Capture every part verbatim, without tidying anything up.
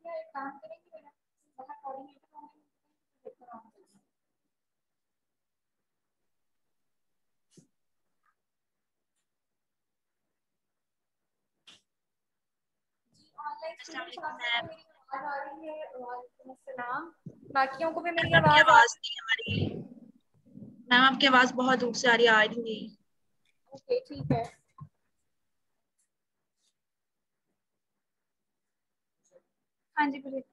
अस्सलाम वालेकुम आपको मैम। मेरी आवाज आ रही है? वालेकुम अस्सलाम। बाकियों को भी मेरी मैम आपकी आवाज आ आवाज नहीं आ रही। मैम आपकी आवाज बहुत दूर से आ रही है, आ रही नहीं। ओके ठीक है। हाँ जी बोलिए।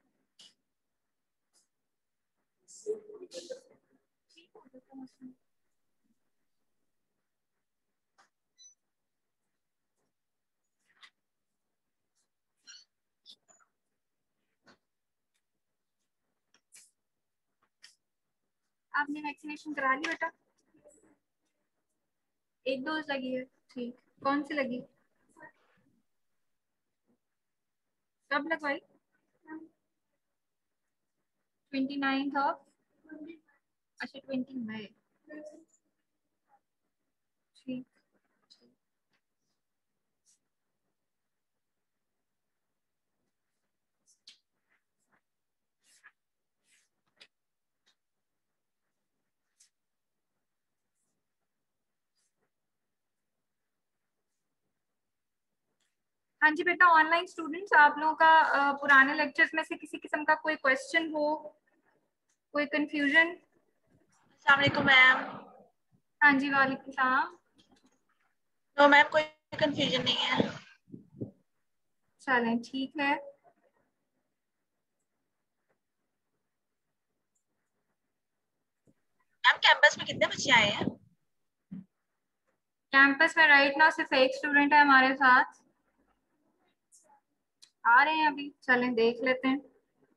आपने वैक्सीनेशन करा ली बेटा? एक डोज लगी है, ठीक। कौन सी लगी? कब लगवाई? ट्वेंटी नाइन्थ ऑफ, अच्छा ट्वेंटी मई, ठीक। हाँ जी बेटा, ऑनलाइन स्टूडेंट्स आप लोगों का अ, पुराने लेक्चर्स में से किसी किस्म का कोई क्वेश्चन हो, कोई कंफ्यूजन? अस्सलाम वालेकुम मैम। हाँ जी वालेकुम सलाम। नो मैम, कोई कंफ्यूजन नहीं है। चलें ठीक है। मैम कैंपस में कितने बच्चे आए हैं? कैंपस में राइट नाउ सिर्फ एक स्टूडेंट है हमारे साथ, आ रहे हैं अभी, चलें देख लेते हैं।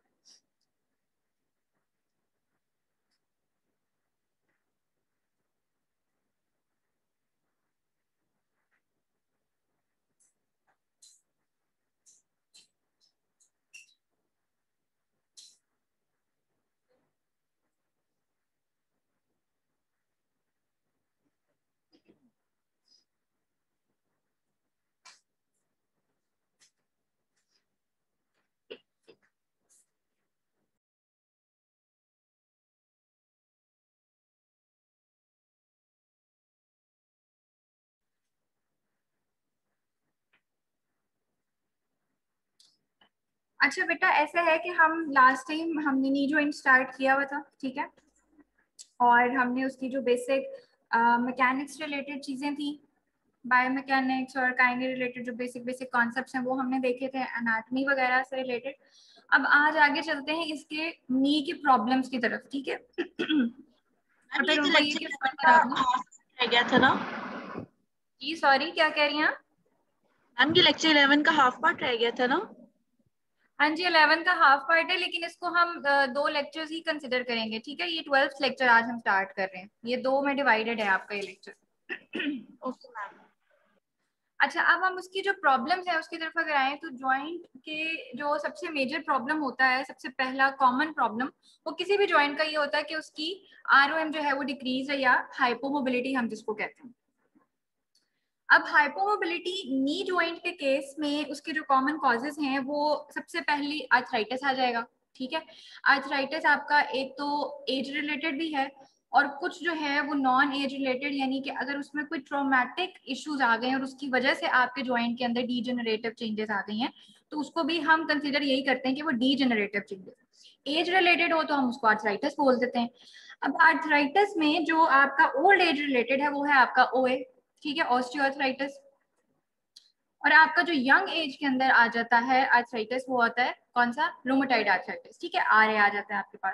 अच्छा बेटा, ऐसा है कि हम लास्ट टाइम हमने नी ज्वाइन स्टार्ट किया हुआ था, ठीक है, और हमने उसकी जो बेसिक मैकेनिक्स रिलेटेड चीजें थी, बायोमैकेनिक्स और काइंड रिलेटेड जो बेसिक बेसिक कॉन्सेप्ट्स हैं वो हमने देखे थे, एनाटॉमी वगैरह से रिलेटेड। अब आज आगे चलते हैं इसके नी के प्रॉब्लम्स की तरफ, ठीक है। मैम और ये फिर तो उनको ये लेक्चर कि इलेवन फोन का करा दूँ। हाफ रह गया था ना? जी सॉरी, क्या कह रही हैं आप? मैम ये लेक्चर इलेवन का हाफ पार्ट रह गया था ना? हाँ जी, इलेवन का हाफ पार्ट है, लेकिन इसको हम अ, दो लेक्चर्स ही कंसिडर करेंगे, ठीक है। ये ट्वेल्थ लेक्चर आज हम स्टार्ट कर रहे हैं, ये दो में डिवाइडेड है आपका ये लेक्चर। Okay ma'am. अच्छा, अब हम उसकी जो प्रॉब्लम्स है उसकी तरफ अगर आए तो जॉइंट के जो सबसे मेजर प्रॉब्लम होता है, सबसे पहला कॉमन प्रॉब्लम, वो किसी भी जॉइंट का ये होता है कि उसकी आरओएम जो है वो डिक्रीज है, या हाइपोमोबिलिटी हम जिसको कहते हैं। अब हाइपोमोबिलिटी नी जॉइंट के केस में उसके जो कॉमन कॉजेज हैं वो सबसे पहली आर्थराइटिस आ जाएगा, ठीक है। आर्थराइटिस आपका एक तो एज रिलेटेड भी है, और कुछ जो है वो नॉन एज रिलेटेड, यानी कि अगर उसमें कोई ट्रॉमेटिक इश्यूज आ गए और उसकी वजह से आपके जॉइंट के अंदर डीजेनरेटिव चेंजेस आ गई हैं, तो उसको भी हम कंसिडर यही करते हैं कि वो डीजेनरेटिव चेंजेस। एज रिलेटेड हो तो हम उसको आर्थराइटिस बोल देते हैं। अब आर्थराइटिस में जो आपका ओल्ड एज रिलेटेड है वो है आपका ओए, ठीक है, ऑस्टियोआर्थराइटिस। और आपका जो यंग एज के अंदर आ जाता है आर्थराइटिस, वो आता है कौन सा? रूमेटाइड आर्थराइटिस, ठीक है, आर ए आ जाता है आपके पास।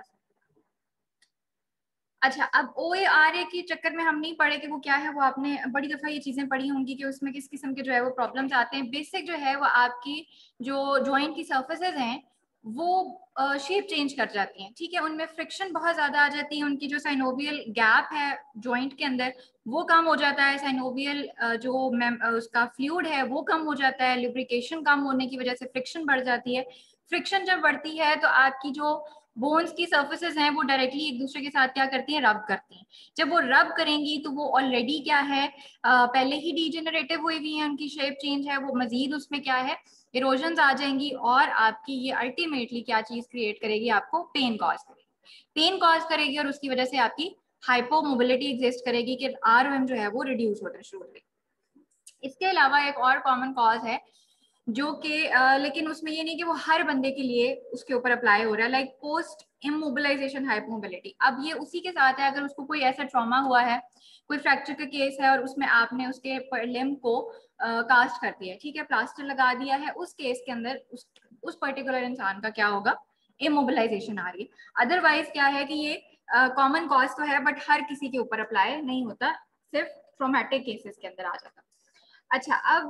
अच्छा, अब ओ ए आर ए के चक्कर में हम नहीं पढ़े कि वो क्या है, वो आपने बड़ी दफा ये चीजें पढ़ी होंगी कि उसमें किस किस्म के जो है वो प्रॉब्लम्स आते हैं। बेसिक जो है वो आपकी जो जॉइंट की सर्फेसेज हैं वो शेप चेंज कर जाती हैं, ठीक है, उनमें फ्रिक्शन बहुत ज्यादा आ जाती है, उनकी जो साइनोवियल गैप है जॉइंट के अंदर वो कम हो जाता है, साइनोवियल जो उसका फ्लूइड है वो कम हो जाता है, लुब्रिकेशन कम होने की वजह से फ्रिक्शन बढ़ जाती है। फ्रिक्शन जब बढ़ती है तो आपकी जो बोन्स की सर्फेसेस हैं वो डायरेक्टली एक दूसरे के साथ क्या करती हैं, रब करती हैं। जब वो रब करेंगी तो वो ऑलरेडी क्या है, आ, पहले ही डीजेनरेटिव हुई हुई है, उनकी शेप चेंज है, वो मजीद उसमें क्या है, इरोजन आ जाएंगी और आपकी ये अल्टीमेटली क्या चीज क्रिएट करेगी, आपको पेन कॉज करेगी, पेन कॉज करेगी और उसकी वजह से आपकी हाइपोमोबिलिटी एग्जिस्ट करेगी कि आरओएम जो है वो रिड्यूस होना शुरू हो जाएगी। इसके अलावा एक और कॉमन कॉज है जो कि लेकिन उसमें ये नहीं कि वो हर बंदे के लिए उसके ऊपर अप्लाई हो रहा है, लाइक पोस्ट इमोबिलाइजेशन हाइपोमोबिलिटी। अब ये उसी के साथ है, अगर उसको कोई ऐसा ट्रॉमा हुआ है, कोई फ्रैक्चर का केस है और उसमें आपने उसके लिम्ब को कास्ट कर दिया, ठीक है, प्लास्टर लगा दिया है, उस केस के अंदर उस उस पर्टिकुलर इंसान का क्या होगा, इमोबिलाइजेशन आ रही है। अदरवाइज क्या है कि ये कॉमन uh, कॉज तो है बट हर किसी के ऊपर अप्लाई नहीं होता, सिर्फ ट्रॉमेटिक केसेस के अंदर आ जाता। अच्छा, अब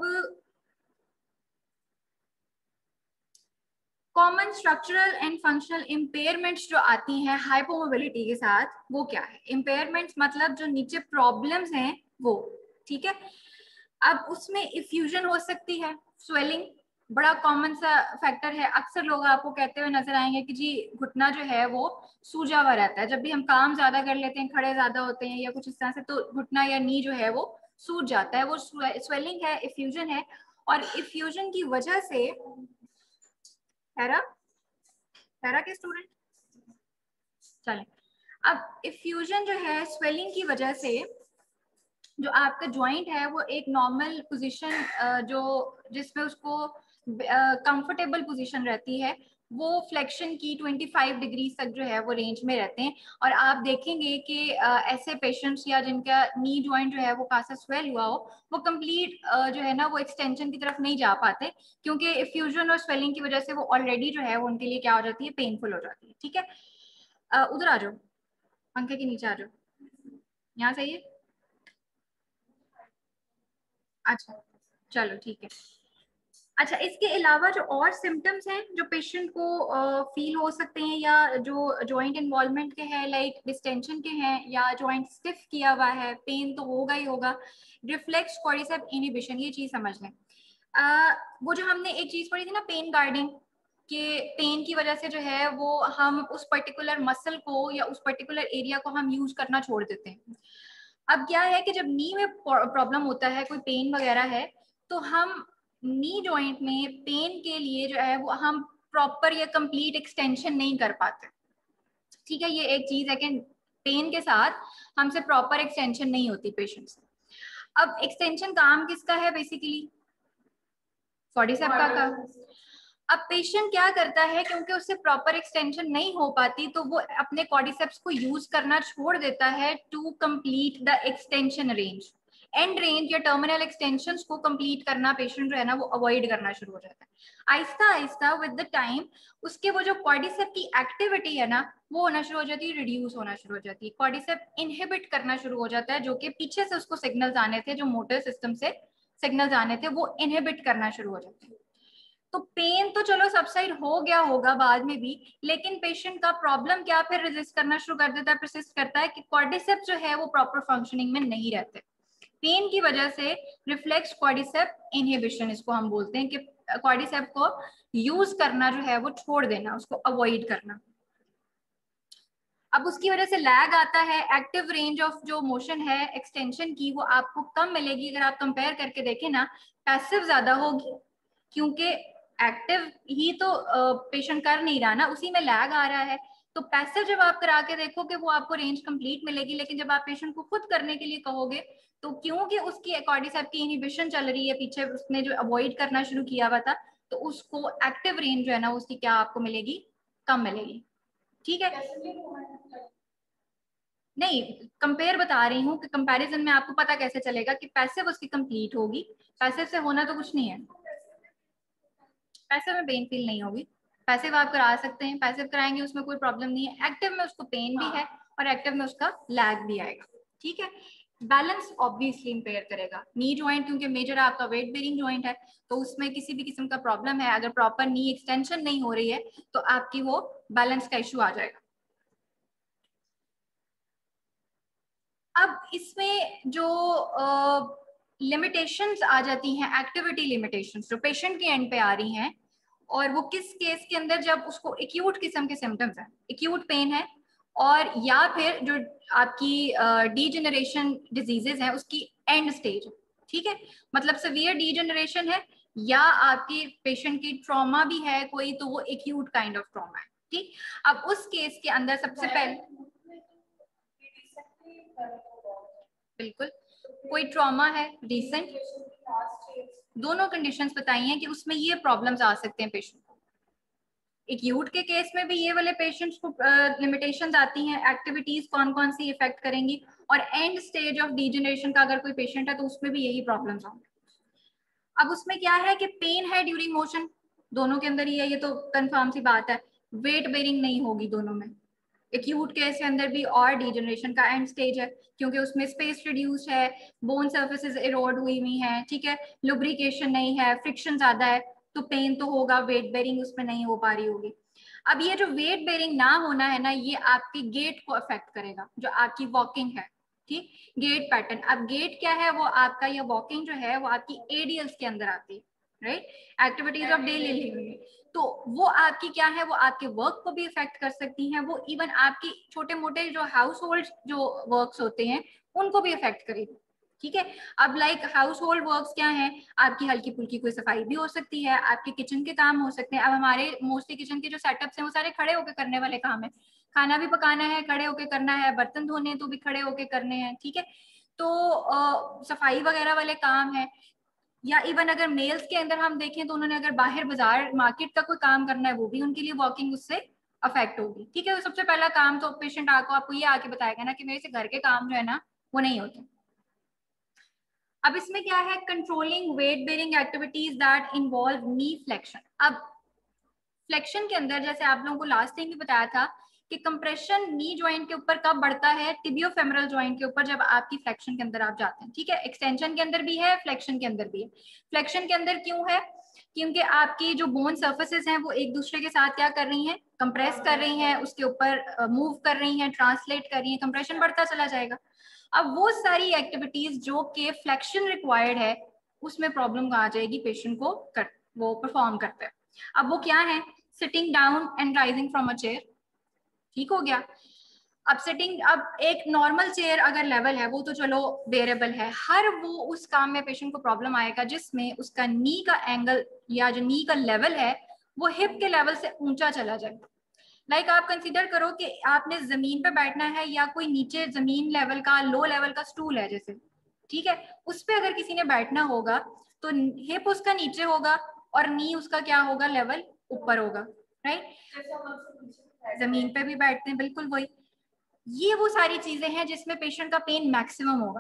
common structural and functional impairments जो आती हैं हाइपोमोबिलिटी के साथ, वो क्या है, इम्पेयरमेंट्स मतलब जो नीचे प्रॉब्लम्स हैं वो, ठीक है। अब उसमें इफ्यूजन हो सकती है, स्वेलिंग बड़ा कॉमन सा फैक्टर है। अक्सर लोग आपको कहते हुए नजर आएंगे कि जी घुटना जो है वो सूजा हुआ रहता है, जब भी हम काम ज्यादा कर लेते हैं, खड़े ज्यादा होते हैं या कुछ इस तरह से, तो घुटना या नी जो है वो सूज जाता है, वो स्वेलिंग है, इफ्यूजन है। और इफ्यूजन की वजह से हैरा पैरा के स्टूडेंट चलें, अब इफ्यूजन जो है स्वेलिंग की वजह से जो आपका जॉइंट है वो एक नॉर्मल पोजीशन जो जिसमें उसको कंफर्टेबल पोजीशन रहती है, वो फ्लेक्शन की पच्चीस डिग्री तक जो है वो रेंज में रहते हैं। और आप देखेंगे कि ऐसे पेशेंट्स या जिनका नी जॉइंट जो है वो खासा स्वेल हुआ हो, वो कंप्लीट जो है ना वो एक्सटेंशन की तरफ नहीं जा पाते, क्योंकि इफ्यूजन और स्वेलिंग की वजह से वो ऑलरेडी जो है वो उनके लिए क्या हो जाती है, पेनफुल हो जाती है। ठीक है, उधर आ जाओ, पंखे के नीचे आ जाओ, यहाँ सही है। अच्छा चलो ठीक है। अच्छा, इसके अलावा जो और सिम्टम्स हैं जो पेशेंट को फील uh, हो सकते हैं या जो जॉइंट इन्वॉल्वमेंट के हैं, लाइक डिस्टेंशन के हैं या जॉइंट स्टिफ किया हुआ है, पेन तो होगा ही होगा। रिफ्लेक्स कॉर्डिसेप्स इनहिबिशन, ये चीज समझ लें। uh, वो जो हमने एक चीज पढ़ी थी ना, पेन गार्डिंग, कि पेन की वजह से जो है वो हम उस पर्टिकुलर मसल को या उस पर्टिकुलर एरिया को हम यूज करना छोड़ देते हैं। अब क्या है कि जब नी में प्रॉब्लम होता है, कोई पेन वगैरह है, तो हम नी जॉइंट में पेन के लिए जो है वो हम प्रॉपर या कंप्लीट एक्सटेंशन नहीं कर पाते। ठीक है, ये एक चीज है कि पेन के साथ हमसे प्रॉपर एक्सटेंशन नहीं होती पेशेंट से। अब एक्सटेंशन काम किसका है, बेसिकली कॉर्डिसेप्स का। अब पेशेंट क्या करता है, क्योंकि उससे प्रॉपर एक्सटेंशन नहीं हो पाती, तो वो अपने कॉर्डिसेप्स को यूज करना छोड़ देता है to complete the extension range. And range या टर्मिनल एक्सटेंशंस को कंप्लीट करना पेशेंट जो है ना वो अवॉइड करना शुरू हो जाता है। Aahista Aahista with the time उसके वो जो कॉर्डिसेप की एक्टिविटी है ना वो होना शुरू हो जाती है, रिड्यूस होना शुरू हो जाती है, कॉर्डिसेप इनहिबिट करना शुरू हो जाता है, जो कि पीछे से उसको सिग्नल्स आने थे, जो मोटर सिस्टम से सिग्नल्स आने थे, वो इनहिबिट करना शुरू हो जाते हैं। तो पेन तो चलो सबसाइड हो गया होगा बाद में भी, लेकिन पेशेंट का प्रॉब्लम क्या फिर रेजिस्ट करना शुरू कर देता है, परसिस्ट करता है कि कॉर्डिसेप जो है वो प्रॉपर फंक्शनिंग में नहीं रहते। पेन की वजह से रिफ्लेक्स कॉर्डिसेप इनहिबिशन इसको हम बोलते हैं, कि कॉर्डिसेप को यूज करना जो है वो छोड़ देना, उसको अवॉइड करना। अब उसकी वजह से लैग आता है, एक्टिव रेंज ऑफ जो मोशन है एक्सटेंशन की वो आपको कम मिलेगी। अगर आप कंपेयर करके देखें ना, पैसिव ज्यादा होगी, क्योंकि एक्टिव ही तो पेशेंट कर नहीं रहा ना, उसी में लैग आ रहा है। तो पैसिव जब आप करा के देखोगे वो आपको रेंज कंप्लीट मिलेगी, लेकिन जब आप पेशेंट को खुद करने के लिए कहोगे तो क्योंकि उसकी कॉर्डिसेप की इनहिबिशन चल रही है पीछे, उसने जो अवॉइड करना शुरू किया हुआ था, तो उसको एक्टिव रेंज जो है ना उसकी क्या आपको मिलेगी, कम मिलेगी। ठीक है, नहीं कंपेयर बता रही हूँ कि कंपैरिजन में आपको पता कैसे चलेगा कि पैसिव उसकी कंप्लीट होगी, पैसिव से होना तो कुछ नहीं है, पैसिव में पेन फील नहीं होगी। पैसिव आप करा सकते हैं, पैसिव कराएंगे उसमें कोई प्रॉब्लम नहीं है, एक्टिव में उसको पेन भी है और एक्टिव में उसका लैग भी आएगा। ठीक है, बैलेंस ऑब्वियसली इंपेयर करेगा नी जॉइंट, क्योंकि मेजर आपका वेट बेरिंग जॉइंट है, तो उसमें किसी भी किस्म का प्रॉब्लम है, अगर प्रॉपर नी एक्सटेंशन नहीं हो रही है तो आपकी वो बैलेंस का इशू आ जाएगा। अब इसमें जो लिमिटेशंस uh, आ जाती हैं, एक्टिविटी लिमिटेशंस जो पेशेंट के एंड पे आ रही हैं, और वो किस केस के अंदर जब उसको एक्यूट किस्म के सिम्टम्स है, एक्यूट पेन है, और या फिर जो आपकी डीजेनरेशन डिजीजेस हैं उसकी एंड स्टेज, ठीक है, मतलब सीवियर डीजेनरेशन है या आपकी पेशेंट की ट्रॉमा भी है कोई, तो वो एक्यूट काइंड ऑफ ट्रॉमा है, ठीक। अब उस केस के अंदर सबसे पहले बिल्कुल कोई ट्रॉमा है रीसेंट, दोनों कंडीशंस बताई हैं कि उसमें ये प्रॉब्लम्स आ सकते हैं पेशेंट को। एक्यूट के केस में भी ये वाले पेशेंट्स को लिमिटेशंस uh, आती हैं, एक्टिविटीज कौन कौन सी इफेक्ट करेंगी, और एंड स्टेज ऑफ डीजेनरेशन का अगर कोई पेशेंट है तो उसमें भी यही प्रॉब्लम्स होंगे। अब उसमें क्या है कि पेन है ड्यूरिंग मोशन, दोनों के अंदर ही है, ये तो कंफर्म सी बात है। वेट बेरिंग नहीं होगी दोनों में, एक्यूट केस के अंदर भी और डीजनरेशन का एंड स्टेज है क्योंकि उसमें स्पेस रिड्यूस है, बोन सर्फेसिस इरोड हुई हुई हैं, ठीक है, लुब्रिकेशन नहीं है, फ्रिक्शन ज्यादा है, तो पेन तो होगा, वेट बेरिंग उसमें नहीं हो पा रही होगी। अब ये जो वेट बेरिंग ना होना है ना, ये आपकी गेट को अफेक्ट करेगा, जो आपकी वॉकिंग है, ठीक, गेट पैटर्न। अब गेट क्या है, वो आपका ये वॉकिंग जो है वो आपकी एडीएल्स के अंदर आती है, right, activities of daily living, तो वो आपकी क्या है, वो आपके वर्क को भी इफेक्ट कर सकती हैं, वो इवन आपकी छोटे मोटे जो हाउस होल्ड जो वर्क्स होते हैं उनको भी इफेक्ट करेगी, ठीक है। अब लाइक हाउस होल्ड वर्क्स क्या है, आपकी हल्की फुल्की कोई सफाई भी हो सकती है, आपके किचन के काम हो सकते हैं। अब हमारे मोस्टली किचन के जो सेटअप्स हैं वो सारे खड़े होकर करने वाले काम है, खाना भी पकाना है खड़े होकर करना है, बर्तन धोने तो भी खड़े होकर करने हैं, ठीक है, तो आ, सफाई वगैरह वाले काम है। या इवन अगर मेल्स के अंदर हम देखें तो उन्होंने अगर बाहर बाजार मार्केट का कोई काम करना है वो भी उनके लिए वॉकिंग उससे अफेक्ट होगी, ठीक है। तो सबसे पहला काम तो पेशेंट आको आपको ये आके बताएगा ना कि मेरे से घर के काम जो है ना वो नहीं होते। अब इसमें क्या है, controlling weight bearing activities that involve knee flexion. अब फ्लेक्शन के अंदर जैसे आप लोगों को लास्ट टाइम भी बताया था कि कंप्रेशन नी जॉइंट के ऊपर कब बढ़ता है, टिबियोफेमरल जॉइंट के ऊपर जब आपकी फ्लेक्शन के अंदर आप जाते हैं, ठीक है, एक्सटेंशन के अंदर भी है, फ्लेक्शन के अंदर भी है। फ्लेक्शन के अंदर क्यों है, क्योंकि आपकी जो बोन सर्फेसेस हैं वो एक दूसरे के साथ क्या कर रही हैं, कंप्रेस कर रही हैं, उसके ऊपर मूव uh, कर रही हैं, ट्रांसलेट कर रही हैं, कंप्रेशन बढ़ता चला जाएगा। अब वो सारी एक्टिविटीज जो कि फ्लेक्शन रिक्वायर्ड है उसमें प्रॉब्लम आ जाएगी पेशेंट को कर वो परफॉर्म करते हैं। अब वो क्या है, sitting down and rising from a chair, ठीक हो गया। अब सिटिंग, अब एक नॉर्मल चेयर अगर लेवल है वो तो चलो बेरेबल है, हर वो उस काम में पेशेंट को प्रॉब्लम आएगा जिसमें उसका नी का एंगल या जो नी का लेवल है वो हिप के लेवल से ऊंचा चला जाए। लाइक like आप कंसीडर करो कि आपने जमीन पे बैठना है या कोई नीचे जमीन लेवल का लो लेवल का स्टूल है जैसे, ठीक है, उस पे अगर किसी ने बैठना होगा तो हिप उसका नीचे होगा और नी उसका क्या होगा, लेवल ऊपर होगा, राइट, जमीन पे भी बैठते हैं बिल्कुल वही। ये वो सारी चीजें हैं जिसमें पेशेंट का पेन मैक्सिमम होगा।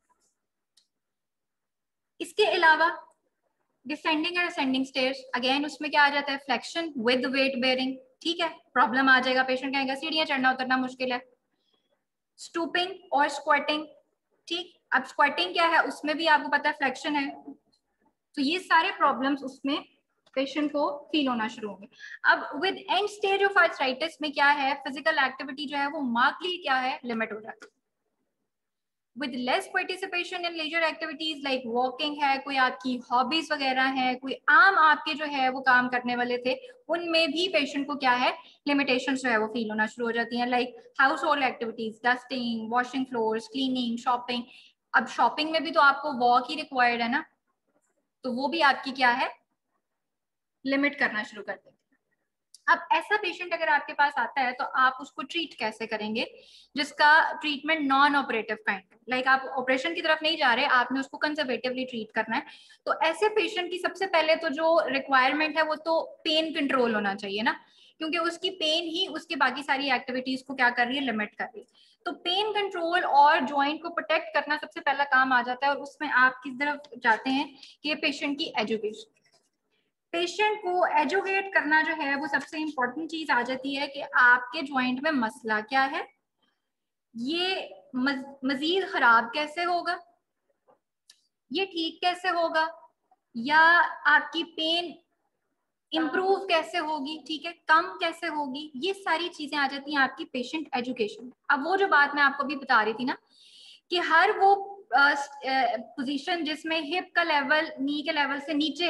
इसके अलावा descending and ascending stairs, again उसमें क्या आ जाता है, फ्लेक्शन विद वेट बेयरिंग, ठीक है, प्रॉब्लम आ जाएगा, पेशेंट कहेगा सीढ़ियां चढ़ना उतरना मुश्किल है। स्टूपिंग और स्क्वाटिंग, ठीक, अब स्क्वाटिंग क्या है, उसमें भी आपको पता है फ्लेक्शन है, तो ये सारे प्रॉब्लम्स उसमें पेशेंट को फील होना शुरू होंगे। अब with end stage of arthritis में क्या है, फिजिकल एक्टिविटी जो है वो मार्कली क्या है, लिमिट हो जाती है। with less participation in leisure activities like walking है, कोई आपकी हॉबीज वगैरह है, कोई आम आपके जो है वो काम करने वाले थे, उनमें भी पेशेंट को क्या है, लिमिटेशंस जो है वो फील होना शुरू हो जाती हैं, like household activities, dusting, washing floors, cleaning, shopping. अब शॉपिंग में भी तो आपको वॉक ही रिक्वायर्ड है ना, तो वो भी आपकी क्या है, लिमिट करना शुरू कर देते हैं। अब ऐसा पेशेंट अगर आपके पास आता है तो आप उसको ट्रीट कैसे करेंगे, जिसका treatment non operative kind, like आप ऑपरेशन की तरफ नहीं जा रहे, आपने उसको कंजर्वेटिवली ट्रीट करना है। तो ऐसे पेशेंट की सबसे पहले तो जो रिक्वायरमेंट है वो तो पेन कंट्रोल होना चाहिए ना, क्योंकि उसकी पेन ही उसकी बाकी सारी एक्टिविटीज को क्या कर रही है, लिमिट कर रही है। तो पेन कंट्रोल और जॉइंट को प्रोटेक्ट करना सबसे पहला काम आ जाता है, और उसमें आप किस तरफ जाते हैं कि पेशेंट की एजुकेशन। पेशेंट को एजुकेट करना जो है वो सबसे इंपॉर्टेंट चीज आ जाती है कि आपके जॉइंट में मसला क्या है, ये मज, मजीद खराब कैसे होगा, ये ठीक कैसे होगा, या आपकी पेन इम्प्रूव कैसे होगी, ठीक है, कम कैसे होगी, ये सारी चीजें आ जाती हैं आपकी पेशेंट एजुकेशन। अब वो जो बात मैं आपको भी बता रही थी ना कि हर वो पोजीशन uh, जिसमें हिप का लेवल नी के लेवल से नीचे है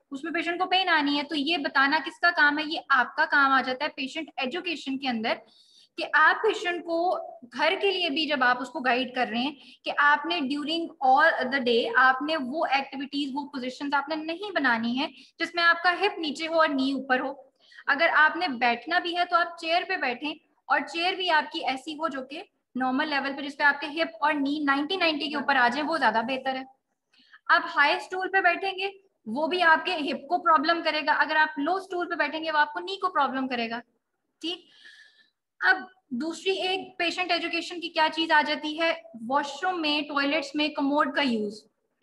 उसमें पेशेंट को पेन आनी है, तो ये बताना किसका काम है, ये आपका काम आ जाता है पेशेंट एजुकेशन के अंदर, कि आप पेशेंट को घर के लिए भी जब आप उसको गाइड कर रहे हैं कि आपने ड्यूरिंग ऑल द डे आपने वो एक्टिविटीज वो पोजीशंस आपने नहीं बनानी है जिसमें आपका हिप नीचे हो और नी ऊपर हो। अगर आपने बैठना भी है तो आप चेयर पे बैठें, और चेयर भी आपकी ऐसी हो जो कि नॉर्मल लेवल पे जिसपे आपके हिप और नी नाइंटी नाइंटी के ऊपर आ जाए, वो ज्यादा बेहतर है। आप हाई स्टूल पे बैठेंगे वो भी आपके हिप को प्रॉब्लम करेगा, अगर आप लो स्टूल पे बैठेंगे वो आपको नी को प्रॉब्लम करेगा। ठीक, अब दूसरी एक पेशेंट एजुकेशन की क्या चीज आ जाती है, वॉशरूम में टॉयलेट्स में कमोड का यूज।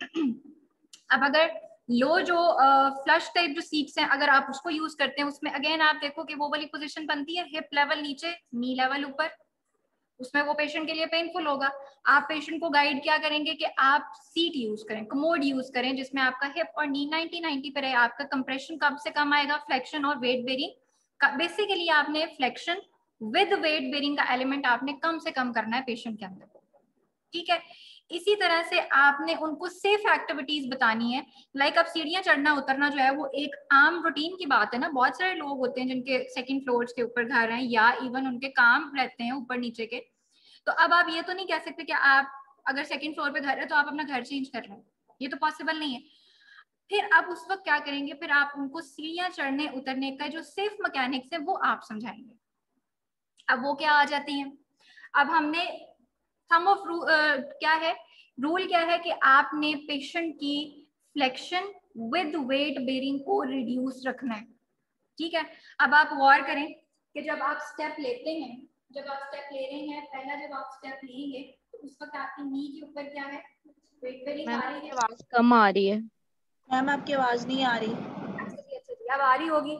अब अगर लो जो फ्लश टाइप जो सीट्स हैं अगर आप उसको यूज करते हैं, उसमें अगेन आप देखो कि वो वाली पोजीशन बनती है हिप लेवल नीचे नी लेवल ऊपर, उसमें वो पेशेंट के लिए पेनफुल होगा। आप पेशेंट को गाइड क्या करेंगे कि आप सीट यूज करें, कमोड यूज करें जिसमें आपका हिप और नी नाइंटी नाइंटी पे रहे, आपका कंप्रेशन कम से कम आएगा, फ्लेक्शन और वेट बेरिंग बेसिकली आपने फ्लेक्शन विद वेट बेरिंग का एलिमेंट आपने कम से कम करना है पेशेंट के अंदर। ठीक है, इसी तरह से आपने उनको सेफ एक्टिविटीज बतानी है। लाइक अब सीढ़ियां चढ़ना उतरना जो है वो एक आम रूटीन की बात है ना, बहुत सारे लोग होते हैं जिनके सेकंड फ्लोर्स के ऊपर घर हैं या इवन उनके काम रहते हैं ऊपर नीचे के, तो अब आप ये तो नहीं कह सकते कि आप अगर सेकंड फ्लोर पे घर है तो आप अपना घर चेंज कर रहे हैं, ये तो पॉसिबल नहीं है। फिर आप उस वक्त क्या करेंगे, फिर आप उनको सीढ़ियां चढ़ने उतरने का जो सेफ मैकेनिक्स है वो आप समझाएंगे। अब वो क्या आ जाती हैं, अब हमने सम ऑफ क्या है रूल क्या है कि आपने पेशेंट की फ्लेक्शन विद वेट बेरिंग को रिड्यूस रखना है। ठीक है, अब आप गौर करें कि जब आप स्टेप लेते हैं, जब आप स्टेप ले रहे हैं, पहला जब आप स्टेप लेंगे तो उस वक्त आपकी नी के ऊपर क्या है, वेट बेरिंग आ रही है। आवाज कम आ रही है मैम, आपकी आवाज नहीं आ रही। अच्छा जी, अच्छा जी, अब आ रही होगी।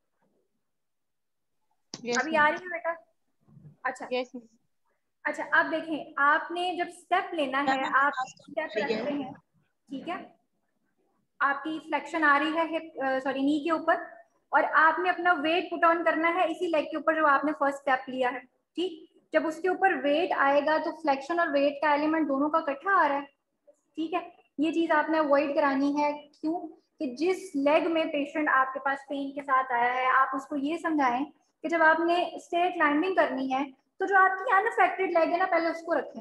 yes, अभी आ रही है बेटा? अच्छा yes, अच्छा, अब देखें आपने जब स्टेप लेना है मैम, आप आवाज कम स्टेप आ रही रखते है। हैं, ठीक है, आपकी फ्लेक्शन आ रही है हिप सॉरी नी के ऊपर, और आपने अपना वेट पुट ऑन करना है इसी लेग के ऊपर जो आपने फर्स्ट स्टेप लिया है। ठीक, जब उसके ऊपर वेट आएगा तो फ्लेक्शन और वेट का एलिमेंट दोनों का इकट्ठा आ रहा है। ठीक है, ये चीज आपने अवॉइड करानी है। क्यों कि जिस लेग में पेशेंट आपके पास पेन के साथ आया है आप उसको ये समझाएं कि जब आपने स्टेयर क्लाइंबिंग करनी है तो जो आपकी अनअफेक्टेड लेग है ना पहले उसको रखें,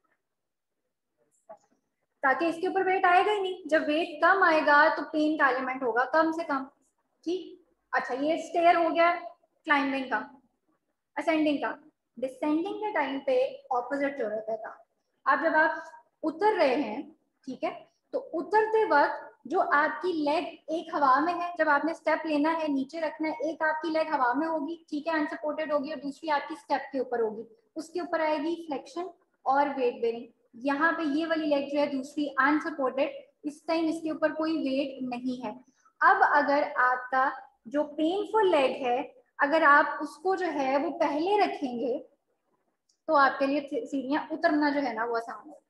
ताकि इसके ऊपर वेट आएगा ही नहीं। जब वेट कम आएगा तो पेन का एलिमेंट होगा कम से कम। ठीक, अच्छा ये स्टेयर हो गया क्लाइंबिंग का। असेंडिंग का, डिसेंडिंग के टाइम पे ऑपोजिट जरूरत है का। अब जब आप उतर रहे हैं, ठीक है, तो उतरते वक्त जो आपकी लेग एक हवा में है, जब आपने स्टेप लेना है नीचे रखना है, एक आपकी लेग हवा में होगी, ठीक है, अनसपोर्टेड होगी, और दूसरी आपकी स्टेप के ऊपर होगी, उसके ऊपर आएगी फ्लेक्शन और वेट बेरिंग। यहाँ पे ये वाली लेग जो है दूसरी अनसपोर्टेड, इस टाइम इसके ऊपर कोई वेट नहीं है। अब अगर आपका जो पेनफुल लेग है अगर आप उसको जो है वो पहले रखेंगे तो आपके लिए सीढ़ियां उतरना जो है ना वो आसान है।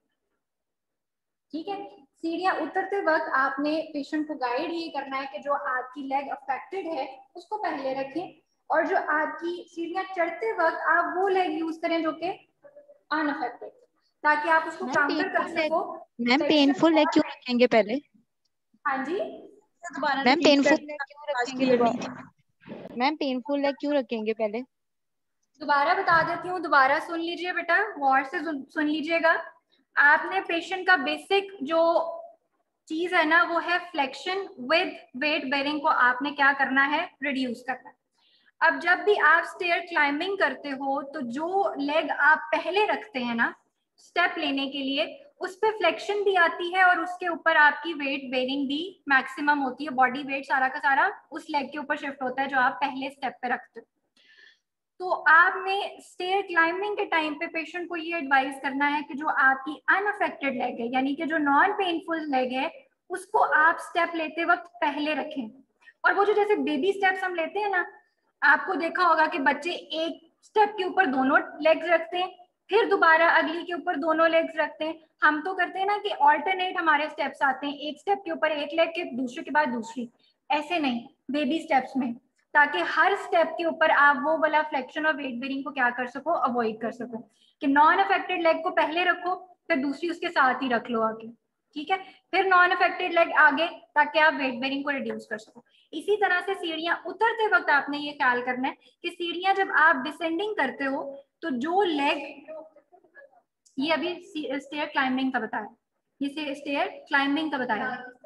ठीक है, सीढ़ियां उतरते वक्त आपने पेशेंट को गाइड ये करना है कि जो आपकी लेग अफेक्टेड है उसको पहले रखें, और जो आपकी सीढ़ियां चढ़ते वक्त आप वो लेग यूज करें जो कि अनअफेक्टेड, ताकि आप उसको मैम काउंटर कर पेनफुल है, सको। मैम पेनफुल है क्यों रखेंगे पहले, हाँ जी, दोबारा मैम रिपीट पेनफुल कर, है क्यों आवाज रखेंगे क्लियर नहीं दोबारा, थी। मैम पेनफुल है क्यों रखेंगे पहले। दोबारा बता देती हूँ, दोबारा सुन लीजिए बेटा, गौर से सुन, सुन लीजिएगा। आपने पेशेंट का बेसिक जो चीज है ना वो है फ्लेक्शन विद वेट बेरिंग को आपने क्या करना है, रिड्यूस करना है। अब जब भी आप स्टेयर क्लाइंबिंग करते हो तो जो लेग आप पहले रखते हैं ना स्टेप लेने के लिए, उस पर फ्लेक्शन भी आती है और उसके ऊपर आपकी वेट बेरिंग भी मैक्सिमम होती है, बॉडी वेट सारा का सारा उस लेग के ऊपर शिफ्ट होता है जो आप पहले स्टेप पे रखते हो। तो आपने स्टेयर क्लाइंबिंग के टाइम पे पेशेंट को ये एडवाइस करना है कि जो आपकी अनअफेक्टेड लेग है यानी कि जो नॉन पेनफुल लेग है उसको आप स्टेप लेते वक्त पहले रखें। और वो जो जैसे बेबी स्टेप्स हम लेते हैं ना, आपको देखा होगा कि बच्चे एक स्टेप के ऊपर दोनों लेग्स रखते हैं फिर दोबारा अगली के ऊपर दोनों लेग्स रखते हैं। हम तो करते हैं ना कि ऑल्टरनेट हमारे स्टेप्स आते हैं, एक स्टेप के ऊपर एक लेग के दूसरे के बाद दूसरी, ऐसे नहीं बेबी स्टेप्स में, ताकि हर स्टेप के ऊपर आप वो वाला फ्लेक्शन और वेट बेरिंग को क्या कर सको, अवॉइड कर सको। कि नॉन अफेक्टेड लेग को पहले रखो फिर दूसरी उसके साथ ही रख लो आगे। ठीक है। फिर नॉन अफेक्टेड लेग आगे, ताकि आप वेट बेरिंग को रिड्यूस कर सको। इसी तरह से सीढ़ियां उतरते वक्त आपने ये ख्याल करना है कि सीढ़ियां जब आप डिसेंडिंग करते हो तो जो लेग, ये अभी स्टेयर क्लाइंबिंग का बताया, ये स्टेयर क्लाइंबिंग का बताया,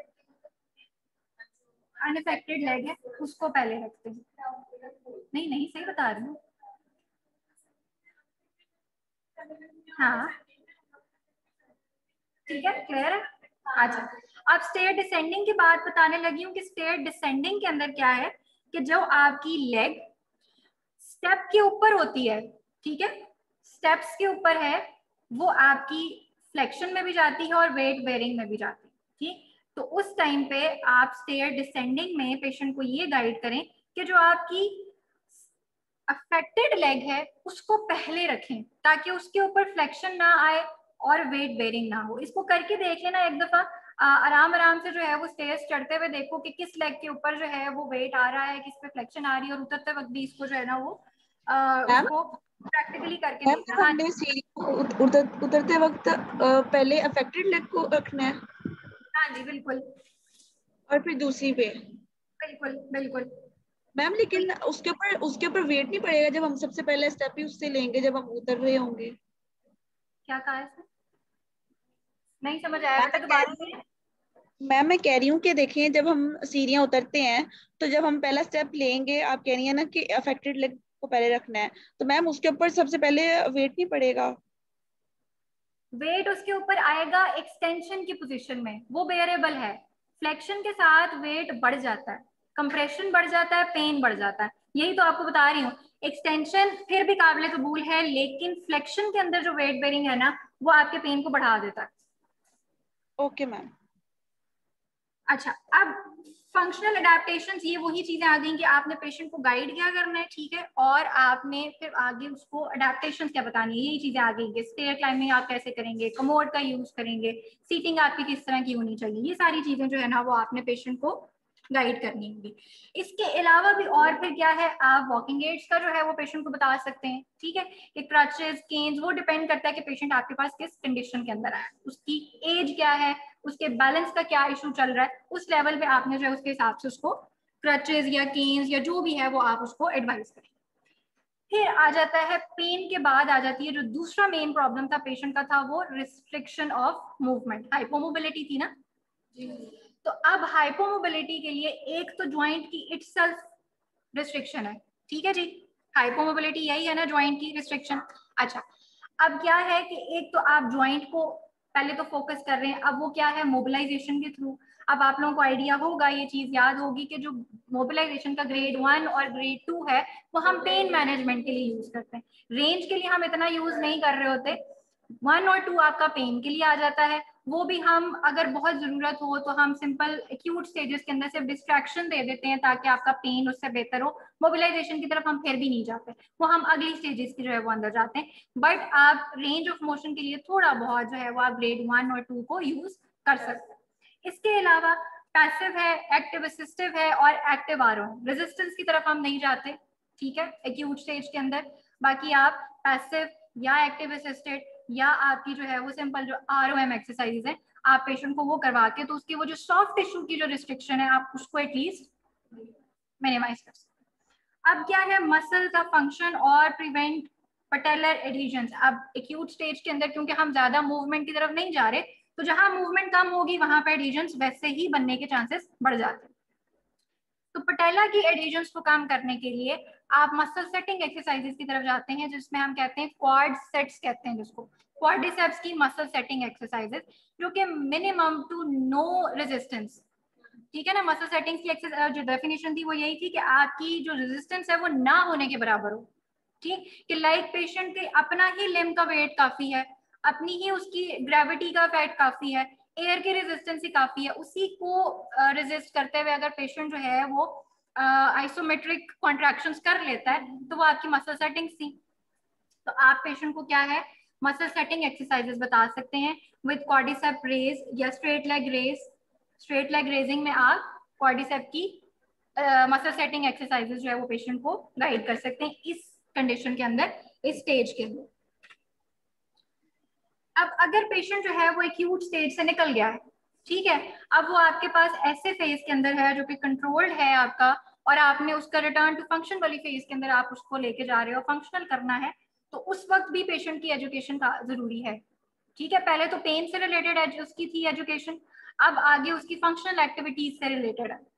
अनअफेक्टेड लेग है उसको पहले रखते हैं। नहीं नहीं सही बता रही हूँ। हाँ ठीक है, क्लियर है। अच्छा, अब स्टेयर डिसेंडिंग की बात बताने लगी हूँ कि स्टेयर डिसेंडिंग के अंदर क्या है कि जो आपकी लेग स्टेप के ऊपर होती है, ठीक है, स्टेप्स के ऊपर है, वो आपकी फ्लेक्शन में भी जाती है और वेट बेयरिंग में भी जाती है। ठीक, तो उस टाइम पे आप स्टेयर डिसेंडिंग में पेशेंट को ये गाइड करें कि जो आपकी अफेक्टेड लेग है उसको पहले रखें ताकि उसके ऊपर फ्लेक्शन ना आए और वेट बेयरिंग ना हो। इसको करके देख लेना एक दफा, आराम आराम से जो है वो स्टेयर्स चढ़ते हुए देखो कि किस लेग के ऊपर जो है वो वेट आ रहा है, किस पे फ्लेक्शन आ रही है, और उतरते वक्त भी इसको जो है ना वो आ, उसको प्रैक्टिकली करके मैम देखना। हाँ हमने सीढ़ी उत, उतर, उतरते वक्त आ, पहले अफेक्टेड लेग को रखना है? हाँ जी बिल्कुल और फिर दूसरी पे? बिल्कुल बिल्कुल। मैम लेकिन उसके ऊपर उसके ऊपर वेट नहीं पड़ेगा जब हम सबसे पहले स्टेप ही उससे लेंगे जब हम उतर रहे होंगे? क्या कहा है सर? नहीं समझ आया बेटा, दोबारा से। मैम मैं कह रही हूँ कि देखें जब हम सीढ़ियाँ उतरते हैं तो जब हम पहला स्टेप लेंगे, आप कह रही है ना कि अफेक्टेड लेग को पहले रखना है, तो मैम उसके ऊपर सबसे पहले वेट नहीं पड़ेगा? वेट उसके ऊपर आएगा एक्सटेंशन की पोजीशन में, वो बेयरेबल है। फ्लेक्शन के साथ वेट बढ़ जाता है, कंप्रेशन बढ़ जाता है, पेन बढ़ जाता है, यही तो आपको बता रही हूँ। एक्सटेंशन फिर भी काबिल कबूल है, लेकिन फ्लेक्शन के अंदर जो वेट बेरिंग है ना वो आपके पेन को बढ़ा देता है। Okay ma'am. अच्छा, अब फंक्शनल अडेप्टेशंस, ये वही चीजें आ गई कि आपने पेशेंट को गाइड क्या करना है, ठीक है, और आपने फिर आगे उसको अडेप्टेशंस क्या बतानी है, यही चीजें आ गई कि स्टेयर क्लाइंबिंग आप कैसे करेंगे, कमोड का यूज करेंगे, सीटिंग आपकी किस तरह की होनी चाहिए, ये सारी चीजें जो है ना वो आपने पेशेंट को गाइड करनी होगी। इसके अलावा भी और फिर क्या है, आप वॉकिंग एड्स का जो है वो पेशेंट को बता सकते हैं, ठीक है, कि क्रचेस, केन्स, वो डिपेंड करता है कि पेशेंट आपके पास किस कंडीशन के अंदर है, उसकी एज क्या है, उसके बैलेंस का क्या इशू चल रहा है, उस लेवल पे आपने जो है उसके हिसाब से उसको क्रचेस या केन्स या जो भी है वो आप उसको एडवाइस करें। फिर आ जाता है पेन के बाद आ जाती है जो दूसरा मेन प्रॉब्लम था पेशेंट का, था वो रिस्ट्रिक्शन ऑफ मूवमेंट, हाइपोमोबिलिटी थी ना। तो अब हाइपोमोबिलिटी के लिए एक तो ज्वाइंट की इटसेल्फ रिस्ट्रिक्शन है, ठीक है जी, हाइपोमोबिलिटी यही है ना, ज्वाइंट की रिस्ट्रिक्शन। अच्छा, अब क्या है कि एक तो आप ज्वाइंट को पहले तो फोकस कर रहे हैं, अब वो क्या है, मोबिलाइजेशन के थ्रू। अब आप लोगों को आइडिया होगा, ये चीज याद होगी कि जो मोबिलाइजेशन का ग्रेड वन और ग्रेड टू है वो हम पेन मैनेजमेंट के लिए यूज करते हैं, रेंज के लिए हम इतना यूज नहीं कर रहे होते। वन और टू आपका पेन के लिए आ जाता है, वो भी हम अगर बहुत जरूरत हो तो हम सिंपल एक्यूट स्टेजेस के अंदर सिर्फ डिस्ट्रैक्शन दे देते हैं ताकि आपका पेन उससे बेहतर हो, मोबिलाइजेशन की तरफ हम फिर भी नहीं जाते, वो हम अगली स्टेजेस की जो है वो अंदर जाते हैं। बट आप रेंज ऑफ मोशन के लिए थोड़ा बहुत जो है वो आप ग्रेड वन और टू को यूज कर सकते हैं। इसके अलावा पैसिव है, एक्टिव असिस्टिव है और एक्टिव आर ओ, रेजिस्टेंस की तरफ हम नहीं जाते, ठीक है, एक्यूट स्टेज के अंदर। बाकी आप पैसिव या एक्टिव असिस्टेड या आपकी जो है वो सिंपल जो आर ओ एम एक्सरसाइज है आप पेशेंट को वो करवा के तो उसकी वो जो सॉफ्ट टिश्यू की जो रिस्ट्रिक्शन है आप उसको एटलीस्ट मिनिमाइज कर सकते। अब क्या है, मसल का फंक्शन और प्रिवेंट पटेलर एडहेजन्स। अब एक्यूट स्टेज के अंदर क्योंकि हम ज्यादा मूवमेंट की तरफ नहीं जा रहे, तो जहां मूवमेंट कम होगी वहां पे एडहेजन्स वैसे ही बनने के चांसेस बढ़ जाते हैं। तो पटेला की एडहेजन्स को कम करने के लिए आप मसल सेटिंग एक्सरसाइजेस की तरफ जाते हैं, जिसमें हम कहते हैं क्वाड सेट्स कहते हैं जिसको, क्वाड्रिसेप्स की मसल सेटिंग एक्सरसाइजेस, जो कि मिनिमम टू नो रेजिस्टेंस, ठीक है ना। मसल सेटिंग्स की एक्सरसाइज जो डेफिनेशन थी वो यही थी कि आपकी जो रेजिस्टेंस है वो ना होने के बराबर हो, ठीक, कि लाइक पेशेंट के अपना ही लिम्ब का वेट काफी है, अपनी ही उसकी ग्रेविटी का फैट काफी है, एयर की रेजिस्टेंस ही काफी है, उसी को रेजिस्ट करते हुए अगर पेशेंट जो है वो आइसोमेट्रिक कॉन्ट्रैक्शंस कर लेता है तो वो आपकी मसल सेटिंग्स थी। तो आप पेशेंट को क्या है, मसल सेटिंग एक्सरसाइजेस बता सकते हैं विद क्वाड्रिसेप रेज या straight leg raise. Straight leg raising में आप क्वाड्रिसेप की मसल सेटिंग एक्सरसाइजेस जो है वो पेशेंट को गाइड कर सकते हैं इस कंडीशन के अंदर, इस स्टेज के अंदर। अब अगर पेशेंट जो है वो एक्यूट स्टेज से निकल गया है, ठीक है। अब वो आपके पास ऐसे फेज के अंदर है जो कि कंट्रोल्ड है आपका, और आपने उसका रिटर्न टू फंक्शन वाली फेज के अंदर आप उसको लेके जा रहे हो, फंक्शनल करना है, तो उस वक्त भी पेशेंट की एजुकेशन का जरूरी है। ठीक है, पहले तो पेन से रिलेटेड उसकी थी एजुकेशन, अब आगे उसकी फंक्शनल एक्टिविटीज से रिलेटेड है।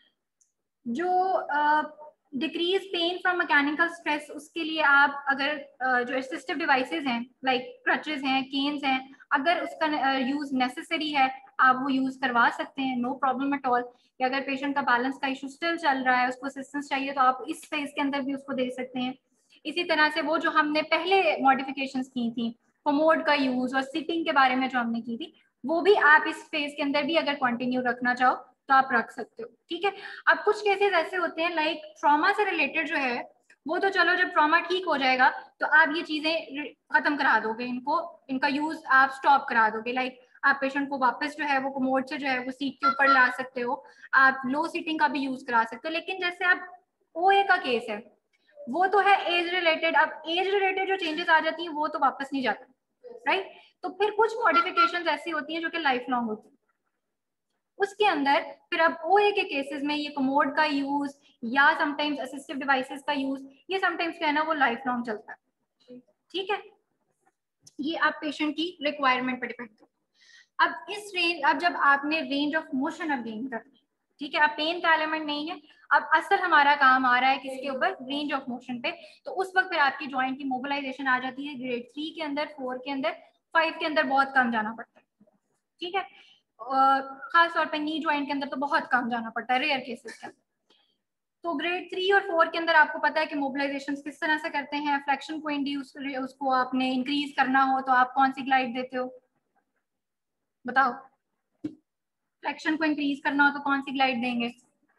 जो decrease pain from mechanical stress, उसके लिए आप अगर uh, जो असिस्टिव डिवाइसेस हैं लाइक क्रचेस हैं, केन्स हैं, अगर उसका यूज uh, नेसेसरी है आप वो यूज करवा सकते हैं, नो प्रॉब्लम एट ऑल। या अगर पेशेंट का बैलेंस का इशू स्टिल चल रहा है, उसको असिस्टेंस चाहिए, तो आप इस फेज के अंदर भी उसको दे सकते हैं। इसी तरह से वो जो हमने पहले मॉडिफिकेशंस की थी, कोमोड का यूज और सिटिंग के बारे में जो हमने की थी, वो भी आप इस फेज के अंदर भी अगर कंटिन्यू रखना चाहो तो आप रख सकते हो। ठीक है, अब कुछ केसेस ऐसे होते हैं लाइक ट्रॉमा से रिलेटेड जो है, वो तो चलो जब ट्रॉमा ठीक हो जाएगा तो आप ये चीजें खत्म करा दोगे, इनको इनका यूज आप स्टॉप करा दोगे। लाइक आप पेशेंट को वापस जो है वो कोमोड से जो है वो सीट के ऊपर ला सकते हो, आप लो सीटिंग का भी यूज करा सकते हो। लेकिन जैसे आप ओए का केस है, वो तो है एज रिलेटेड, अब एज रिलेटेड जो चेंजेस आ जाती हैं वो तो वापस नहीं जाता, राइट। तो फिर कुछ मॉडिफिकेशंस ऐसी होती हैं जो कि लाइफ लॉन्ग होती है, उसके अंदर फिर अब ओए के केसेस में ये कोमोड का यूज या समटाइम्स असिस्टिव डिवाइसेस का यूज, ये समटाइम्स क्या है ना वो लाइफ लॉन्ग चलता है। ठीक है, ये आप पेशेंट की रिक्वायरमेंट पर डिपेंड करता है। अब इस रेंज, अब जब आपने रेंज ऑफ मोशन अब गेन करना है, ठीक है, अब पेन का एलिमेंट नहीं है, अब असल हमारा काम आ रहा है किसके ऊपर, रेंज ऑफ मोशन पे। तो उस वक्त फिर आपकी जॉइंट की मोबिलाइजेशन आ जाती है ग्रेड थ्री के अंदर, फोर के अंदर, फाइव के अंदर बहुत कम जाना पड़ता है। ठीक है, खास तौर पे नी जॉइंट के अंदर तो बहुत कम जाना पड़ता है, रेयर केसेस के अंदर। तो ग्रेड थ्री और फोर के अंदर आपको पता है कि मोबिलाइजेशन किस तरह से करते हैं। फ्लेक्शन को इंड्यूस, उसको आपने इंक्रीज करना हो तो आप कौन सी ग्लाइड देते हो, बताओ। फ्लेक्शन को इंक्रीज करना हो तो कौन सी ग्लाइड देंगे?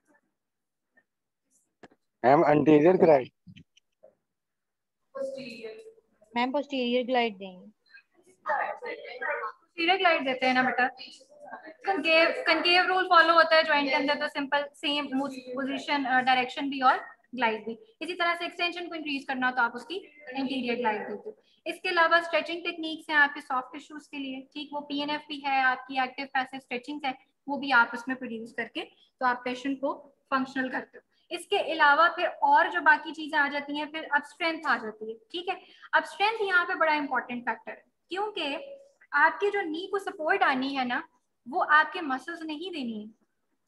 Ma'am anterior glide. Ma'am posterior glide देंगे। पोस्टीरियर ग्लाइड देते हैं ना बेटा। कनकेव कनकेव रूल फॉलो होता है जॉइंट के अंदर, तो सिंपल सेम पोजीशन डायरेक्शन भी और ग्लाइड भी। इसी तरह से एक्सटेंशन को इंक्रीज करना तो आप उसकी इंटीरियर ग्लाइड देते हो। इसके अलावा स्ट्रेचिंग टेक्निक्स हैं आपके सॉफ्ट टिश्यूज के लिए, ठीक, वो पीएनएफ भी है आपकी, एक्टिव पैसिव स्ट्रेचिंग है, वो भी आप उसमें प्रोड्यूस करके तो आप पेशेंट को फंक्शनल करते हो। इसके अलावा फिर और जो बाकी चीजें आ जाती हैं, फिर अब स्ट्रेंथ आ जाती है। ठीक है, अब स्ट्रेंथ यहाँ पे बड़ा इंपॉर्टेंट फैक्टर है, क्योंकि आपकी जो नी को सपोर्ट आनी है ना, वो आपके मसल्स नहीं देनी है।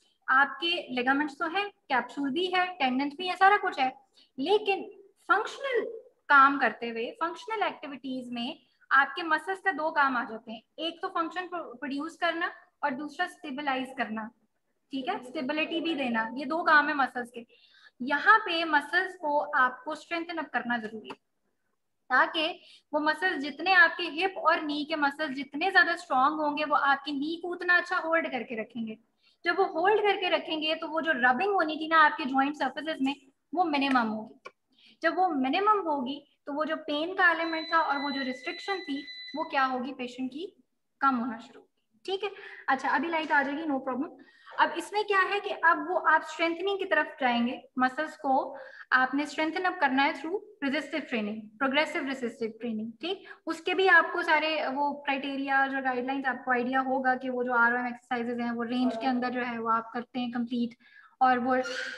आपके लिगामेंट्स तो हैं, कैप्सूल भी है, टेंडन्स भी है, सारा कुछ है, लेकिन फंक्शनल काम करते हुए, फंक्शनल एक्टिविटीज में आपके मसल्स का दो काम आ जाते हैं, एक तो फंक्शन प्रोड्यूस करना और दूसरा स्टेबलाइज करना। ठीक है, स्टेबिलिटी भी देना, ये दो काम है मसल्स के। यहाँ पे मसल्स को आपको स्ट्रेंथन अप करना जरूरी है, ताकि वो मसल्स जितने आपके हिप और नी के मसल्स जितने ज्यादा स्ट्रांग होंगे, वो आपकी नी को उतना अच्छा होल्ड करके रखेंगे। जब वो होल्ड करके रखेंगे तो वो जो रबिंग होनी थी ना आपके जॉइंट सर्फेसेस में, वो मिनिमम होगी। जब वो मिनिमम होगी तो वो जो पेन का एलिमेंट था और वो जो रिस्ट्रिक्शन थी, वो क्या होगी, पेशेंट की कम होना शुरू। ठीक है, अच्छा अभी लाइट आ जाएगी, नो प्रॉब्लम। अब इसमें क्या है कि अब वो आप स्ट्रेंथनिंग की तरफ जाएंगे, मसल्स को आपने स्ट्रेंथन अप करना है through resistive training, progressive resistive training. ठीक, उसके भी आपको सारे वो क्राइटेरिया जो गाइडलाइंस आपको आइडिया होगा कि वो जो आर एम एक्सरसाइजेज हैं वो रेंज के अंदर जो है वो आप करते हैं कंप्लीट, और वो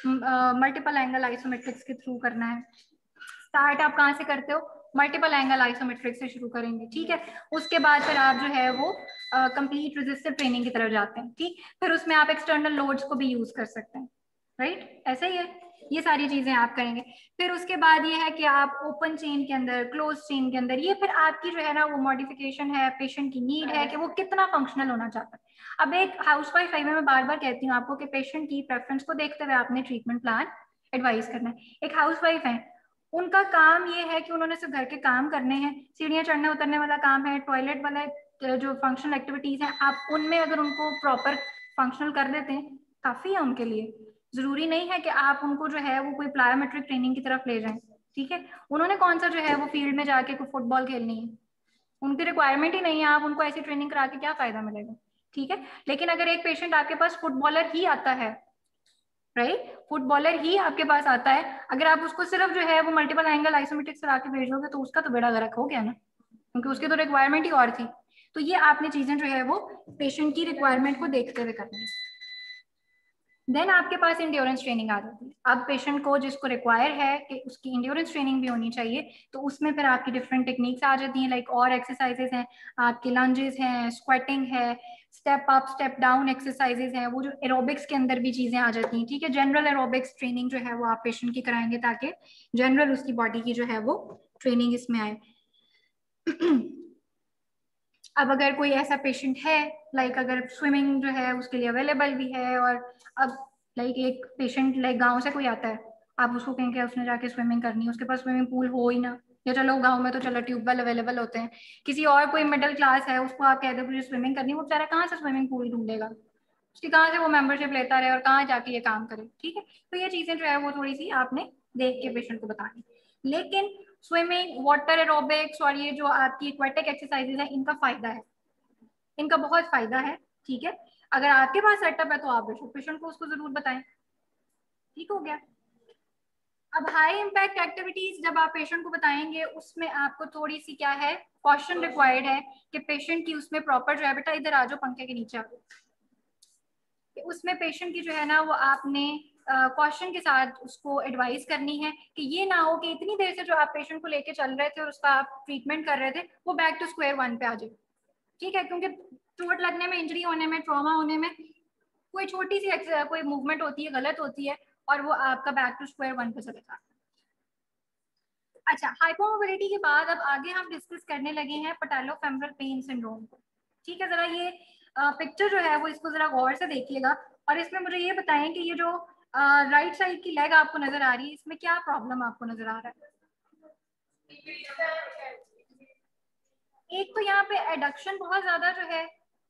मल्टीपल एंगल आइसोमेट्रिक्स के थ्रू करना है। स्टार्ट आप कहाँ से करते हो, मल्टीपल एंगल आइसोमेट्रिक से शुरू करेंगे। ठीक है, उसके बाद फिर आप जो है वो कंप्लीट रेजिस्टिव ट्रेनिंग की तरफ जाते हैं। ठीक, फिर उसमें आप एक्सटर्नल लोड्स को भी यूज कर सकते हैं, राइट, ऐसा ही है, ये सारी चीजें आप करेंगे। फिर उसके बाद ये है कि आप ओपन चेन के अंदर, क्लोज चेन के अंदर, ये फिर आपकी जो है ना वो मॉडिफिकेशन है, पेशेंट की नीड है कि वो कितना फंक्शनल होना चाहता है। अब एक हाउसवाइफ है, मैं बार बार कहती हूँ आपको कि पेशेंट की प्रेफरेंस को देखते हुए आपने ट्रीटमेंट प्लान एडवाइस करना है। एक हाउसवाइफ है, उनका काम ये है कि उन्होंने सिर्फ घर के काम करने हैं, सीढ़ियाँ चढ़ने उतरने वाला काम है, टॉयलेट वाला जो फंक्शनल एक्टिविटीज हैं, आप उनमें अगर उनको प्रॉपर फंक्शनल कर देते हैं काफी है उनके लिए। जरूरी नहीं है कि आप उनको जो है वो कोई प्लायोमेट्रिक ट्रेनिंग की तरफ ले जाएं। ठीक है, उन्होंने कौन सा जो है वो फील्ड में जाके कोई फुटबॉल खेलनी है, उनकी रिक्वायरमेंट ही नहीं है, आप उनको ऐसी ट्रेनिंग करा के क्या फायदा मिलेगा। ठीक है, लेकिन अगर एक पेशेंट आपके पास फुटबॉलर ही आता है, राइट, फुटबॉलर ही आपके पास आता है, अगर आप उसको सिर्फ जो है वो मल्टीपल एंगल आइसोमेट्रिक्स करा के भेजोगे तो उसका तो बेड़ा गर्क हो गया ना, क्योंकि उसकी तो रिक्वायरमेंट ही और थी। तो ये आपने चीजें जो है वो पेशेंट की रिक्वायरमेंट को देखते हुए करनी है। देन आपके पास इंड्योरेंस ट्रेनिंग आ जाती है। अब पेशेंट को जिसको रिक्वायर है कि उसकी इंड्योरेंस ट्रेनिंग भी होनी चाहिए, तो उसमें फिर आपकी डिफरेंट टेक्निक्स आ जाती हैं, लाइक और एक्सरसाइजेस हैं, आपके लंजेस हैं, स्क्वेटिंग है, step up step down exercises हैं, वो जो एरोबिक्स के अंदर भी चीजें आ जाती हैं। ठीक है, जनरल एरोबिक्स ट्रेनिंग जो है वो आप पेशेंट की कराएंगे ताकि जनरल उसकी बॉडी की जो है वो ट्रेनिंग इसमें आए। अब अगर कोई ऐसा पेशेंट है, लाइक अगर स्विमिंग जो है उसके लिए अवेलेबल भी है, और अब लाइक एक पेशेंट लाइक गांव से कोई आता है, आप उसको कहेंगे उसने जाके स्विमिंग करनी है, उसके पास स्विमिंग पूल हो ही ना, या चलो गांव में तो चलो ट्यूबवेल अवेलेबल होते हैं, किसी और कोई मिडिल क्लास है उसको आप कह दो मुझे स्विमिंग करनी है, वो बेचारा कहाँ से स्विमिंग पूल ढूंढेगा, उसकी कहाँ से वो मेंबरशिप लेता रहे और कहाँ जाके ये काम करे। ठीक है, तो ये चीजें जो है वो थोड़ी सी आपने देख के पेशेंट को बतानी। लेकिन स्विमिंग, वाटर एरोबिक्स और ये जो आपकी एक्वेटिक एक्सरसाइजेज है, इनका फायदा है, इनका बहुत फायदा है। ठीक है, अगर आपके पास सेटअप है तो आप पेशेंट को उसको जरूर बताएं। ठीक हो गया। अब हाई इम्पैक्ट एक्टिविटीज जब आप पेशेंट को बताएंगे, उसमें आपको थोड़ी सी क्या है, कॉशन रिक्वायर्ड है कि पेशेंट की उसमें प्रॉपर जो है, बेटा इधर आ जाओ पंखे के नीचे आ जाओ, उसमें पेशेंट की जो है ना वो आपने क्वेश्चन uh, के साथ उसको एडवाइस करनी है कि ये ना हो कि इतनी देर से जो आप पेशेंट को लेके चल रहे थे और उसका आप ट्रीटमेंट कर रहे थे वो बैक टू स्क्वायर वन पे आ जाए। ठीक है, क्योंकि चोट लगने में, इंजरी होने में, ट्रॉमा होने में कोई छोटी सी कोई मूवमेंट होती है, गलत होती है, और वो आपका बैक टू स्क्वायर वन पे चले जाता है। अच्छा, हाइपोमोबिलिटी के बाद अब आगे हम डिस्कस करने लगे हैं पैटेलोफेमरल पेन सिंड्रोम को। ठीक है, जरा ये पिक्चर जो है वो इसको जरा गौर से देखिएगा, और इसमें मुझे ये बताएं कि ये जो राइट साइड की लेग आपको नजर आ रही है, इसमें क्या प्रॉब्लम आपको नजर आ रहा है? एक तो यहाँ पे एडक्शन बहुत ज्यादा जो है,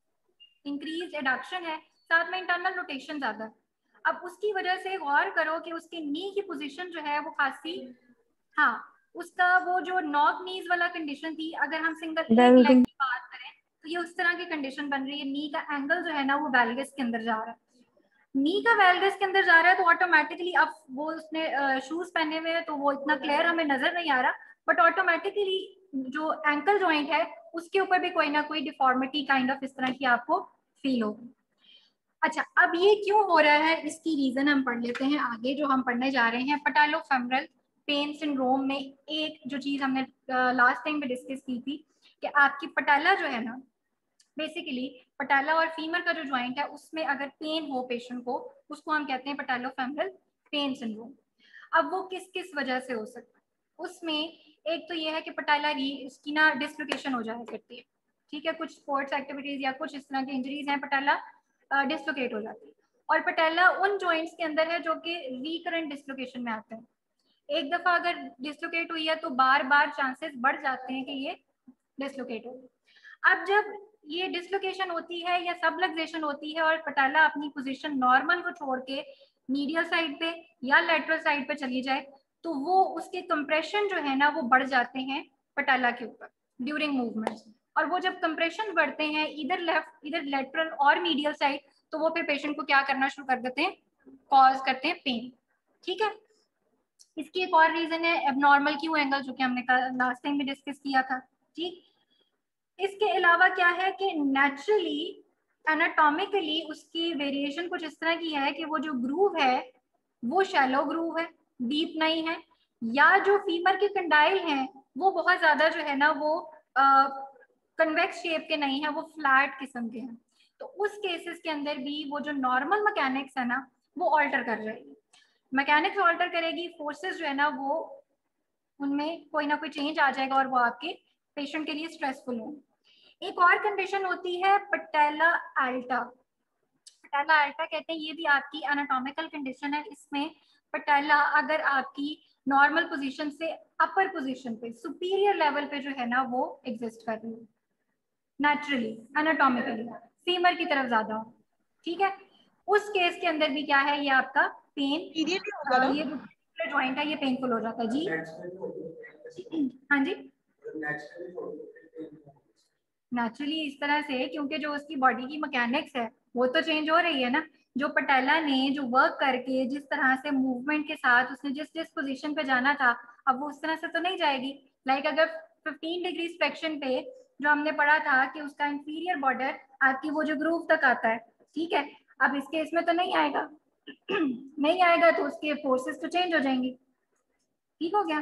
इंक्रीज एडक्शन है, साथ में इंटरनल रोटेशन ज्यादा है। अब उसकी वजह से गौर करो कि उसके नी की पोजीशन जो है वो खासी, हाँ, उसका वो जो नॉक नीज वाला कंडीशन थी, अगर हम सिंगल एक लेग की बात करें तो ये उस तरह की कंडीशन बन रही है, नी का एंगल जो है ना वो वैल्गस के अंदर जा रहा है, नी का वैल्गस के अंदर जा रहा है, तो ऑटोमेटिकली अब वो उसने शूज पहने हुए हैं तो वो इतना क्लियर हमें नजर नहीं आ रहा, बट ऑटोमेटिकली जो एंकल जॉइंट है उसके ऊपर भी कोई ना कोई डिफॉर्मिटी काइंड ऑफ इस तरह की आपको फील होगी। अच्छा, अब ये क्यों हो रहा है, इसकी रीजन हम पढ़ लेते हैं आगे जो हम पढ़ने जा रहे हैं। पैटेलोफेमरल पेन सिंड्रोम में एक जो चीज हमने लास्ट टाइम पे डिस्कस की थी कि आपकी पटाला जो है ना, बेसिकली पटाला और फीमर का जो जॉइंट है उसमें अगर पेन हो पेशेंट को, उसको हम कहते हैं पैटेलोफेमरल पेन सिंड्रोम। अब वो किस किस वजह से हो सकता है, उसमें एक तो ये है कि पटाला इसकी ना डिसलोकेशन हो जाया करती है। ठीक है, कुछ स्पोर्ट्स एक्टिविटीज या कुछ इस तरह की इंजरीज हैं, पटाला डिसलोकेट हो जाती है, और पटाला उन जॉइंट्स के अंदर है जो कि रिकरेंट डिसलोकेशन में आते हैं। एक दफा अगर डिसलोकेट हुई है तो बार बार चांसेस बढ़ जाते हैं कि ये डिसलोकेट हो। अब जब ये डिसलोकेशन होती है या सबलक्सेशन होती है और पटाला अपनी पोजीशन नॉर्मल को छोड़ के मीडियल साइड पे या लेटरल साइड पे चली जाए, तो वो उसके कंप्रेशन जो है ना वो बढ़ जाते हैं पटाला के ऊपर ड्यूरिंग मूवमेंट्स, और वो जब कंप्रेशन बढ़ते हैं इधर लेफ्ट इधर लेटरल और मीडियल साइड, तो वो फिर पेशेंट को क्या करना शुरू कर देते हैं, कॉज करते हैं पेन। ठीक है, इसकी एक और रीजन है एबनॉर्मल क्यू एंगल, जो कि हमने लास्ट टाइम में डिस्कस किया था। ठीक, इसके अलावा क्या है कि नेचुरली एनाटॉमिकली उसकी वेरिएशन कुछ इस तरह की है कि वो जो ग्रूव है वो शैलो ग्रूव है, डीप नहीं है, या जो फीमर के कंडाइल हैं वो बहुत ज्यादा जो है ना वो कन्वेक्स शेप के नहीं है, वो फ्लैट किस्म के हैं। तो उस केसेस के अंदर भी वो जो नॉर्मल मैकेनिक्स है ना वो ऑल्टर कर जाएगी, मैकेनिक्स ऑल्टर करेगी, फोर्सेस जो है ना वो उनमें कोई ना कोई चेंज आ जाएगा और वो आपके पेशेंट के लिए स्ट्रेसफुल हो। एक और कंडीशन होती है पटेला अल्टा, पटेला अल्टा कहते हैं, ये भी आपकी एनाटॉमिकल कंडीशन है। इसमें पटेला अगर आपकी नॉर्मल पोजीशन से अपर पोजीशन पे, सुपीरियर लेवल पे जो है ना वो एग्जिस्ट कर रही है नेचुरली एनाटॉमिकली, फीमर की तरफ ज्यादा हो। ठीक है, उस केस के अंदर भी क्या है, ये आपका पेन, ये जो जॉइंट है ये पेनफुल हो जाता है। जी हाँ जी, नेचुरली इस तरह से, क्योंकि जो उसकी बॉडी की मैकेनिक्स है वो तो चेंज हो रही है ना, जो पटेला ने जो वर्क करके जिस तरह से मूवमेंट के साथ उसने जिस जिस पोजीशन पे जाना था, अब वो उस तरह से तो नहीं जाएगी। लाइक अगर फिफ्टीन डिग्री फ्लेक्शन पे जो हमने पढ़ा था कि उसका इंफीरियर बॉर्डर आपकी वो जो ग्रूव तक आता है, ठीक है। अब इसके इसमें तो नहीं आएगा नहीं आएगा तो उसके फोर्सेस तो चेंज हो जाएंगे, ठीक हो गया।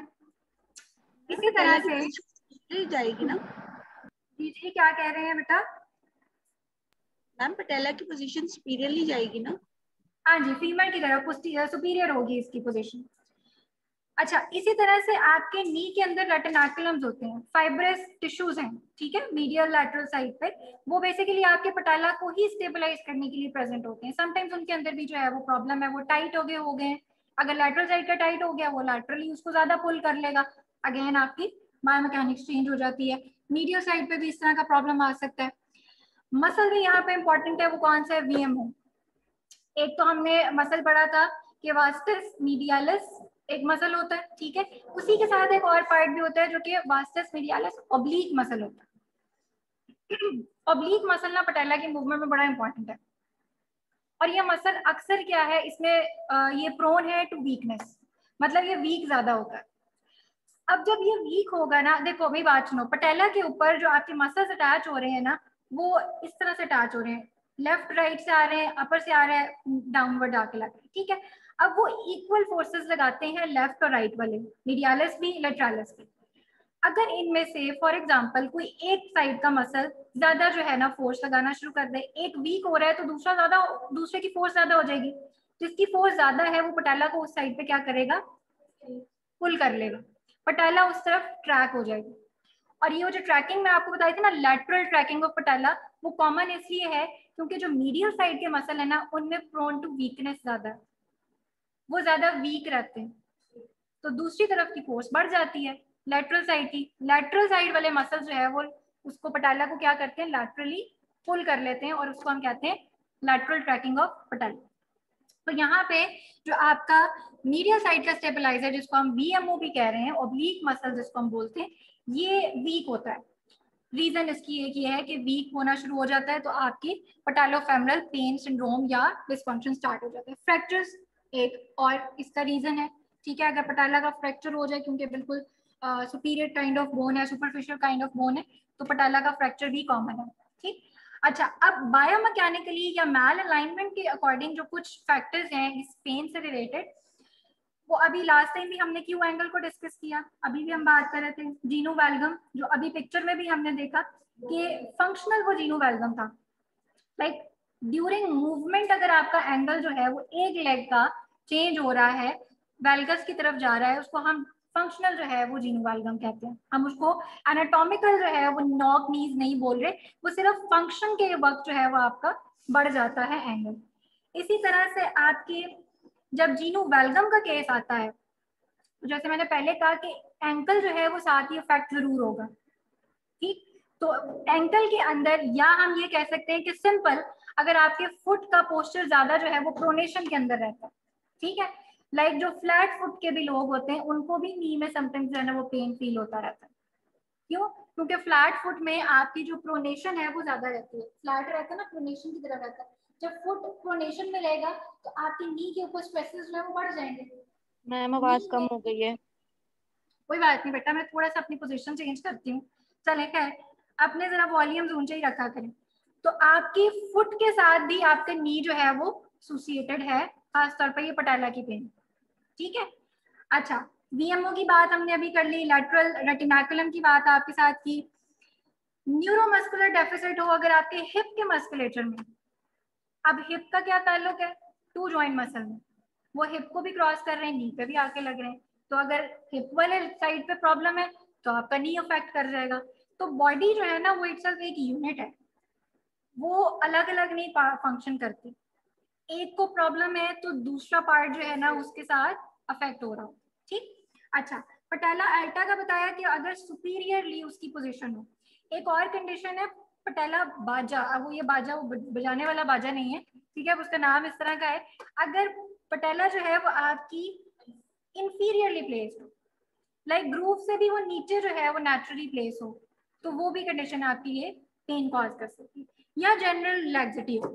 इसी तरह से जाएगी ना। जी जी क्या कह रहे हैं बेटा? मैम पटेला की पोजीशन सुपीरियरली जाएगी ना। हाँ जी, फीमेल की तरफ सुपीरियर होगी इसकी पोजीशन। अच्छा, इसी तरह से आपके नी के अंदर रेटिनाकुलम्स होते हैं, फाइब्रस टिश्यूज हैं, ठीक है, मीडियल लैटरल साइड पे। वो बेसिकली आपके पटाला को ही स्टेबलाइज करने के लिए प्रेजेंट होते हैं। समटाइम्स उनके अंदर भी जो है वो प्रॉब्लम है, वो टाइट हो गए हो गए अगर लैटरल साइड का टाइट हो गया वो लैटरली उसको ज्यादा पुल कर लेगा, अगेन आपकी बायोमैकेनिक्स चेंज हो जाती है। मीडियल साइड पे भी इस तरह का प्रॉब्लम आ सकता है। मसल भी यहाँ पे इंपॉर्टेंट है, वो कौन सा है? वीएमओ। एक तो हमने मसल पढ़ा था कि वास्टस मीडियालिस एक मसल होता है, ठीक है। उसी के साथ एक और पार्ट भी होता है जो कि वास्टस मीडियालिस ऑब्लीक मसल होता है। ऑब्लीक मसल ना पटेला की मूवमेंट में बड़ा इंपॉर्टेंट है, और ये मसल अक्सर क्या है इसमें ये प्रोन है टू वीकनेस, मतलब ये वीक ज्यादा होता है। अब जब ये वीक होगा ना, देखो अभी बात सुनो, पटेला के ऊपर जो आपके मसल्स अटैच हो रहे हैं ना वो इस तरह से अटैच हो रहे हैं, लेफ्ट राइट से आ रहे हैं, अपर से आ रहे हैं, डाउनवर्ड आके लग रहे हैं, ठीक है। अब वो इक्वल फोर्सेस लगाते हैं लेफ्ट और राइट वाले, मीडियालिस भी लेटरालिस भी। अगर इनमें से फॉर एग्जांपल कोई एक साइड का मसल ज्यादा जो है ना फोर्स लगाना शुरू कर दे, एक वीक हो रहा है तो दूसरा ज्यादा, दूसरे की फोर्स ज्यादा हो जाएगी, जिसकी फोर्स ज्यादा है वो पटाला को उस साइड पे क्या करेगा? पुल कर लेगा, पटाला उस तरफ ट्रैक हो जाएगी। और ये जो ट्रैकिंग मैं आपको बताई थी ना, लैटरल ट्रैकिंग ऑफ पटाला, वो कॉमन इसलिए है क्योंकि जो मीडियल साइड के मसल है ना उनमें प्रोन टू वीकनेस ज्यादा है, वो ज्यादा वीक रहते हैं, तो दूसरी तरफ की फोर्स बढ़ जाती है लैटरल साइड की। लैटरल साइड वाले मसल जो है वो उसको पटाला को क्या करते हैं? लैटरली पुल कर लेते हैं, और उसको हम कहते हैं लैटरल ट्रैकिंग ऑफ पटाला। तो यहाँ पे जो आपका मीडियल साइड का स्टेबलाइजर जिसको हम वीएमओ भी कह रहे हैं, ऑब्लीक मसल जिसको हम बोलते हैं, ये वीक होता है। रीजन इसकी एक ये है कि वीक होना शुरू हो जाता है तो आपकी पटालोफेमरल पेन सिंड्रोम या डिस्फंक्शन स्टार्ट हो जाता है। फ्रैक्चर्स एक और इसका रीजन है, ठीक है। अगर पटाला का फ्रैक्चर हो जाए, क्योंकि बिल्कुल सुपीरियर काइंड ऑफ बोन है, सुपरफिशियल काइंड ऑफ बोन है, तो पटाला का फ्रैक्चर भी कॉमन है, ठीक। अच्छा, अब बायोमैकेनिकली या मैल अलाइनमेंट के अकॉर्डिंग जो कुछ फैक्टर्स हैं इस पेन से रिलेटेड, वो अभी लास्ट टाइम भी हमने क्यू एंगल को डिस्कस किया, अभी भी हम बात कर रहे थे जीनो वैल्गम, जो अभी पिक्चर में भी हमने देखा कि फंक्शनल वो जीनो वैल्गम था। लाइक ड्यूरिंग मूवमेंट अगर आपका एंगल जो है वो एक लेग का चेंज हो रहा है, वैल्गस की तरफ जा रहा है, उसको हम फंक्शनल जो है वो जीनो वैल्गम कहते हैं। हम उसको एनाटॉमिकल जो है वो नॉक नीज नहीं बोल रहे, वो सिर्फ फंक्शन के वक्त जो है वो आपका बढ़ जाता है एंगल। इसी तरह से आपके जब जीनो वैल्गम का केस आता है, तो जैसे मैंने पहले कहा कि एंकल जो है वो साथ ही इफेक्ट जरूर होगा, ठीक। तो एंकल के अंदर, या हम ये कह सकते हैं कि सिंपल, अगर आपके फुट का पोस्चर ज्यादा जो है वो प्रोनेशन के अंदर रहता है, ठीक है। लाइक like जो फ्लैट फुट के भी लोग होते हैं उनको भी नी में समटाइम्स जो है ना वो पेन फील होता रहता है। क्यों? क्योंकि फ्लैट फुट में आपकी जो प्रोनेशन है वो ज्यादा रहती है, फ्लैट रहता है ना, प्रोनेशन की तरह रहता है। जब फुट प्रोनेशन में रहेगा तो आपकी नी के ऊपर स्ट्रेसेस जो है वो बढ़ जाएंगे। मैम आवाज कम हो गई है। कोई बात नहीं बेटा, मैं थोड़ा सा अपनी पोजीशन चेंज करती हूँ, चले खैर, अपने जरा वॉल्यूम्स ऊंचे ही रखा करें। तो आपकी फुट के साथ भी आपका नी जो है वो एसोसिएटेड है, खासतौर पर ये पटाला की पेन, ठीक है। अच्छा, वीएमओ की बात हमने अभी कर ली, लैटरल रेटिनाकुलम की बात आपके साथ की। न्यूरोमस्कुलर डेफिसिट हो अगर आपके हिप के मस्कुलेचर में, अब हिप का क्या ताल्लुक है? टू जॉइंट मसल में, वो हिप को भी क्रॉस कर रहे हैं, नी पे भी आके लग रहे हैं, तो अगर हिप वाले साइड पे प्रॉब्लम है तो आपका नी अफेक्ट कर जाएगा। तो बॉडी जो है ना वो इटसेल्फ एक यूनिट है, वो अलग अलग नहीं फंक्शन करती। एक को प्रॉब्लम है तो दूसरा पार्ट जो है ना उसके साथ अफेक्ट हो रहा हो, ठीक। अच्छा, पटाला अल्टा का बताया कि अगर सुपीरियरली उसकी पोजीशन हो। एक और कंडीशन है पटाला बाजा, अब वो ये बाजा वो बजाने वाला बाजा नहीं है, ठीक है, उसका नाम इस तरह का है। अगर पटाला जो है वो आपकी इंफीरियरली प्लेस्ड हो, लाइक ग्रूव से भी वो नीचे जो है वो नेचुरली प्लेस हो, तो वो भी कंडीशन आपकी ये पेन कॉज कर सकती है। या जनरल लैक्सिटी हो,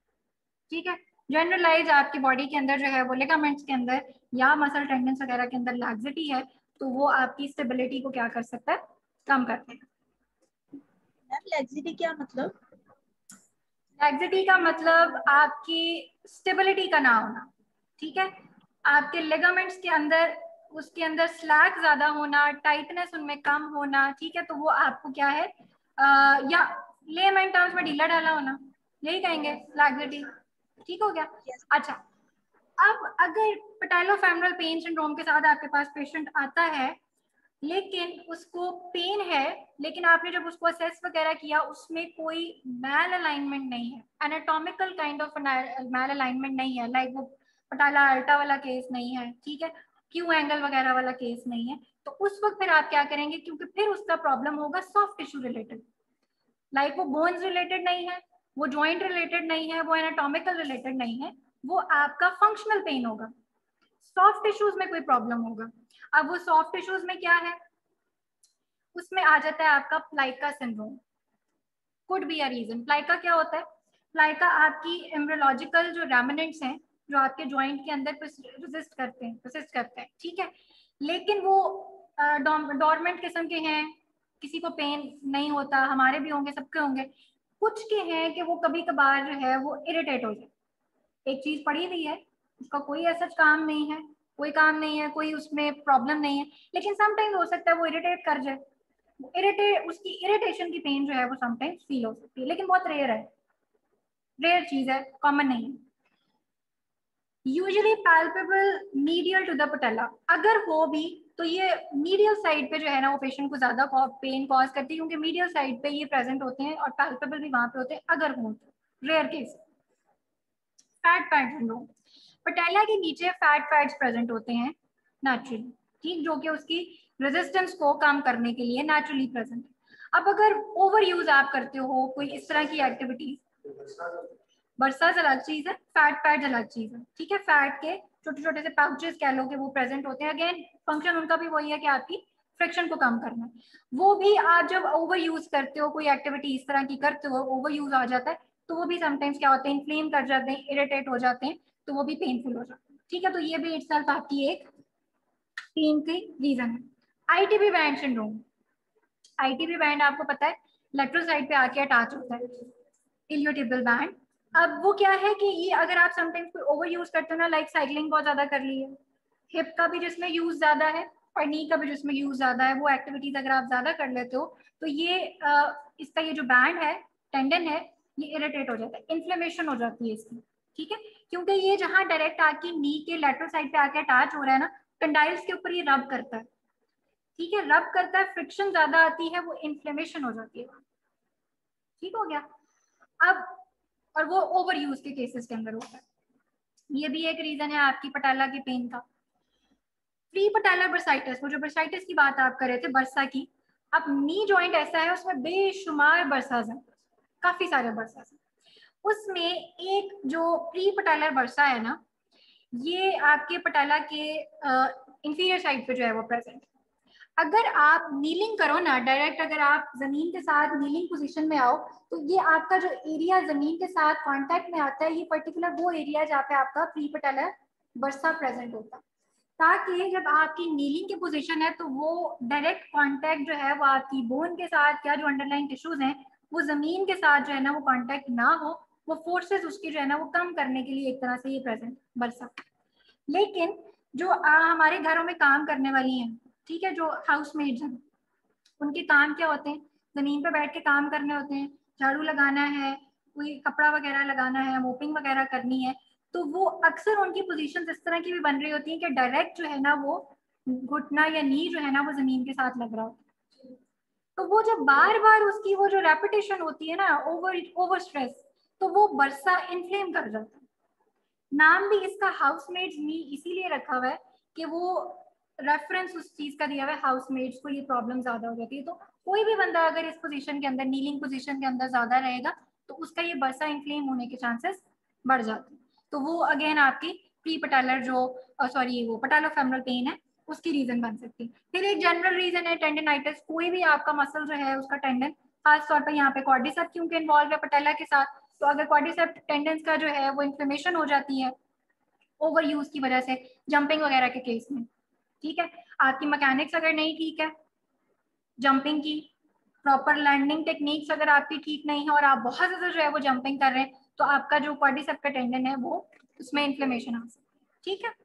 ठीक है, जनरलाइज आपकी बॉडी के अंदर जो है वो लिगामेंट्स के अंदर या मसल टेंडन्स वगैरह के अंदर लैक्सिटी है, तो वो आपकी स्टेबिलिटी को क्या कर सकता है? कम करते हैं। मैम लैक्सिटी क्या मतलब? लैक्सिटी का मतलब आपकी स्टेबिलिटी का ना होना, ठीक है, आपके लिगामेंट्स के अंदर उसके अंदर स्लैग ज्यादा होना, टाइटनेस उनमें कम होना, ठीक है, तो वो आपको क्या है आ, या लेमैन टर्म्स में ढीला ढाला होना, यही कहेंगे लैक्सिटी, ठीक हो गया। Yes. अच्छा, अब अगर पैटेलोफेमरल पेन सिंड्रोम के साथ आपके पास पेशेंट आता है लेकिन उसको पेन है, लेकिन आपने जब उसको असेस वगैरह किया उसमें कोई मैल अलाइनमेंट नहीं है, anatomical kind of malalignment नहीं है, लाइक वो पटाला अल्टा वाला केस नहीं है, ठीक है, क्यू एंगल वगैरह वाला केस नहीं है, तो उस वक्त फिर आप क्या करेंगे, क्योंकि फिर उसका प्रॉब्लम होगा सॉफ्ट टिश्यू रिलेटेड, लाइक वो बोन्स रिलेटेड नहीं है, वो जॉइंट रिलेटेड नहीं है, वो एनाटॉमिकल रिलेटेड नहीं है, वो आपका फंक्शनल पेन होगा, सॉफ्ट टिश्यूज में कोई प्रॉब्लम होगा। अब वो सॉफ्ट टिश्यूज में क्या है, उसमें आ जाता है आपका plica syndrome, could be a reason. Plica क्या होता है, प्लाइका आपकी एम्ब्रियोलॉजिकल जो रेमिनेंट्स हैं जो आपके जॉइंट के अंदर रेजिस्ट करते हैं रेजिस्ट करते हैं, ठीक है, लेकिन वो डॉर्मेंट किस्म के हैं, किसी को पेन नहीं होता, हमारे भी होंगे, सबके होंगे, कुछ के हैं कि वो कभी कभार जो है वो इरिटेट हो जाए, एक चीज पड़ी हुई है उसका कोई ऐसा काम नहीं है, कोई काम नहीं है, कोई उसमें प्रॉब्लम नहीं है, लेकिन समटाइम्स हो सकता है वो इरिटेट कर जाए, इरिटेट उसकी इरिटेशन की पेन जो है वो समटाइम्स फील हो सकती है, लेकिन बहुत रेयर है, रेयर चीज है, कॉमन नहीं है। Usually palpable medial to the patella, अगर हो भी तो ये मीडियल साइड पे जो है ना वो पेशेंट को ज्यादा पेन कॉज करती है, क्योंकि मीडियल साइड पे ये प्रेजेंट होते हैं और पैल्पेबल भी वहां पे होते हैं, अगर हो तो rare case. Fat pad syndrome, patella के नीचे फैट पैड्स प्रेजेंट होते हैं नेचुरली, ठीक, जो कि उसकी रेजिस्टेंस को कम करने के लिए नेचुरली प्रेजेंट है। अब अगर ओवर यूज आप करते हो कोई इस तरह की एक्टिविटीज, बरसात अलग चीज है, फैट पैड अलग चीज है, ठीक है, फैट के छोटे छोटे से पाउचेस कह लो कि वो प्रेजेंट होते हैं, अगेन फंक्शन उनका भी वही है कि आपकी फ्रिक्शन को कम करना है, वो भी आप जब ओवर यूज करते हो, कोई एक्टिविटी इस तरह की करते हो, ओवर यूज आ जाता है, तो वो भी समटाइम्स क्या होते हैं, इन्फ्लेम कर जाते हैं, इरिटेट हो जाते हैं, तो वो भी पेनफुल हो जाते हैं, ठीक है, तो ये भी इटसेल्फ आपकी एक पेन की रीजन है। ITB band syndrome, ITB band आपको पता है लेटरल साइड पे आके अटैच होता है, इलियोटिबियल बैंड। अब वो क्या है कि ये अगर आप समटाइम्स कोई ओवर यूज करते हो ना, लाइक साइकिलिंग बहुत ज्यादा कर ली है, हिप का भी जिसमें यूज ज्यादा है और नी का भी जिसमें यूज ज्यादा है, वो एक्टिविटीज अगर आप ज्यादा कर लेते हो तो ये आ, इसका ये जो बैंड है, टेंडन है, ये इरिटेट हो जाता है, इन्फ्लेमेशन हो जाती है इसकी, ठीक है, क्योंकि ये जहाँ डायरेक्ट आके नी के लेटरल साइड पे आके अटैच हो रहा है ना, कंडाइल्स के ऊपर ये रब करता है, ठीक है, रब करता है, फ्रिक्शन ज्यादा आती है, वो इन्फ्लेमेशन हो जाती है, ठीक हो गया। अब और वो ओवर यूज के केसेस के अंदर होता है, ये भी एक रीजन है आपकी पटाला के पेन का। प्री पटाला बर्साइटिस, वो जो बर्साइटिस की बात आप कर रहे थे बर्सा की, अब नी जॉइंट ऐसा है उसमें बेशुमार बर्साज हैं, काफी सारे बर्साज हैं, उसमें एक जो प्री पटालर बर्सा है ना, ये आपके पटाला के इंफीरियर साइड पे जो है वो प्रेजेंट। अगर आप नीलिंग करो ना डायरेक्ट, अगर आप जमीन के साथ नीलिंग पोजीशन में आओ, तो ये आपका जो एरिया जमीन के साथ कांटेक्ट में आता है, ये पर्टिकुलर वो एरिया जहाँ पे आपका प्री पटालर बर्सा प्रेजेंट होता है, ताकि जब आपकी नीलिंग की पोजीशन है तो वो डायरेक्ट कांटेक्ट जो है वो आपकी बोन के साथ या जो अंडरलाइन टिश्यूज हैं वो जमीन के साथ जो है ना वो कांटेक्ट ना हो, वो फोर्सेस उसकी जो है ना वो कम करने के लिए एक तरह से ये प्रेजेंट बरसा। लेकिन जो आ, हमारे घरों में काम करने वाली हैं, ठीक है, जो हाउस मेड्स हैं, उनके काम क्या होते हैं, जमीन पर बैठ के काम करने होते हैं, झाड़ू लगाना है, कोई कपड़ा वगैरह लगाना है, मोपिंग वगैरह करनी है, तो वो अक्सर उनकी पोजीशन इस तरह की भी बन रही होती है कि डायरेक्ट जो है ना वो घुटना या नी जो है ना वो जमीन के साथ लग रहा होता है, तो वो जब बार बार उसकी वो जो रेपिटेशन होती है ना, ओवर ओवर स्ट्रेस, तो वो बरसा इन्फ्लेम कर जाता है। नाम भी इसका हाउसमेड्स नी इसीलिए रखा हुआ है कि वो रेफरेंस उस चीज का दिया हुआ है, हाउसमेड्स को ये प्रॉब्लम ज्यादा हो जाती है, तो कोई भी बंदा अगर इस पोजीशन के अंदर नीलिंग पोजीशन के अंदर ज्यादा रहेगा तो उसका ये बरसा इन्फ्लेम होने के चांसेस बढ़ जाते हैं, तो वो अगेन आपकी प्री पटालर जो सॉरी वो पटालोफेमरल पेन है उसकी रीजन बन सकती है। फिर एक जनरल रीजन है टेंडनाइटिस, कोई भी आपका मसल जो है उसका टेंडन, खास तौर पर यहाँ पे क्वाड्रिसेप्स क्योंकि इन्वॉल्व है पटेला के साथ, तो अगर क्वाड्रिसेप्स टेंडेंस का जो है वो इन्फ्लेमेशन हो जाती है ओवर यूज की वजह से, जंपिंग वगैरह के केस में, ठीक है, आपकी मैकेनिक्स अगर नहीं ठीक है, जंपिंग की, प्रॉपर लैंडिंग टेक्निक्स अगर आपकी ठीक नहीं है और आप बहुत ज्यादा जो है वो जंपिंग कर रहे हैं तो आपका जो क्वाड्रिसेप्स का टेंडन है वो उसमें इन्फ्लेमेशन आ सकती है। ठीक है,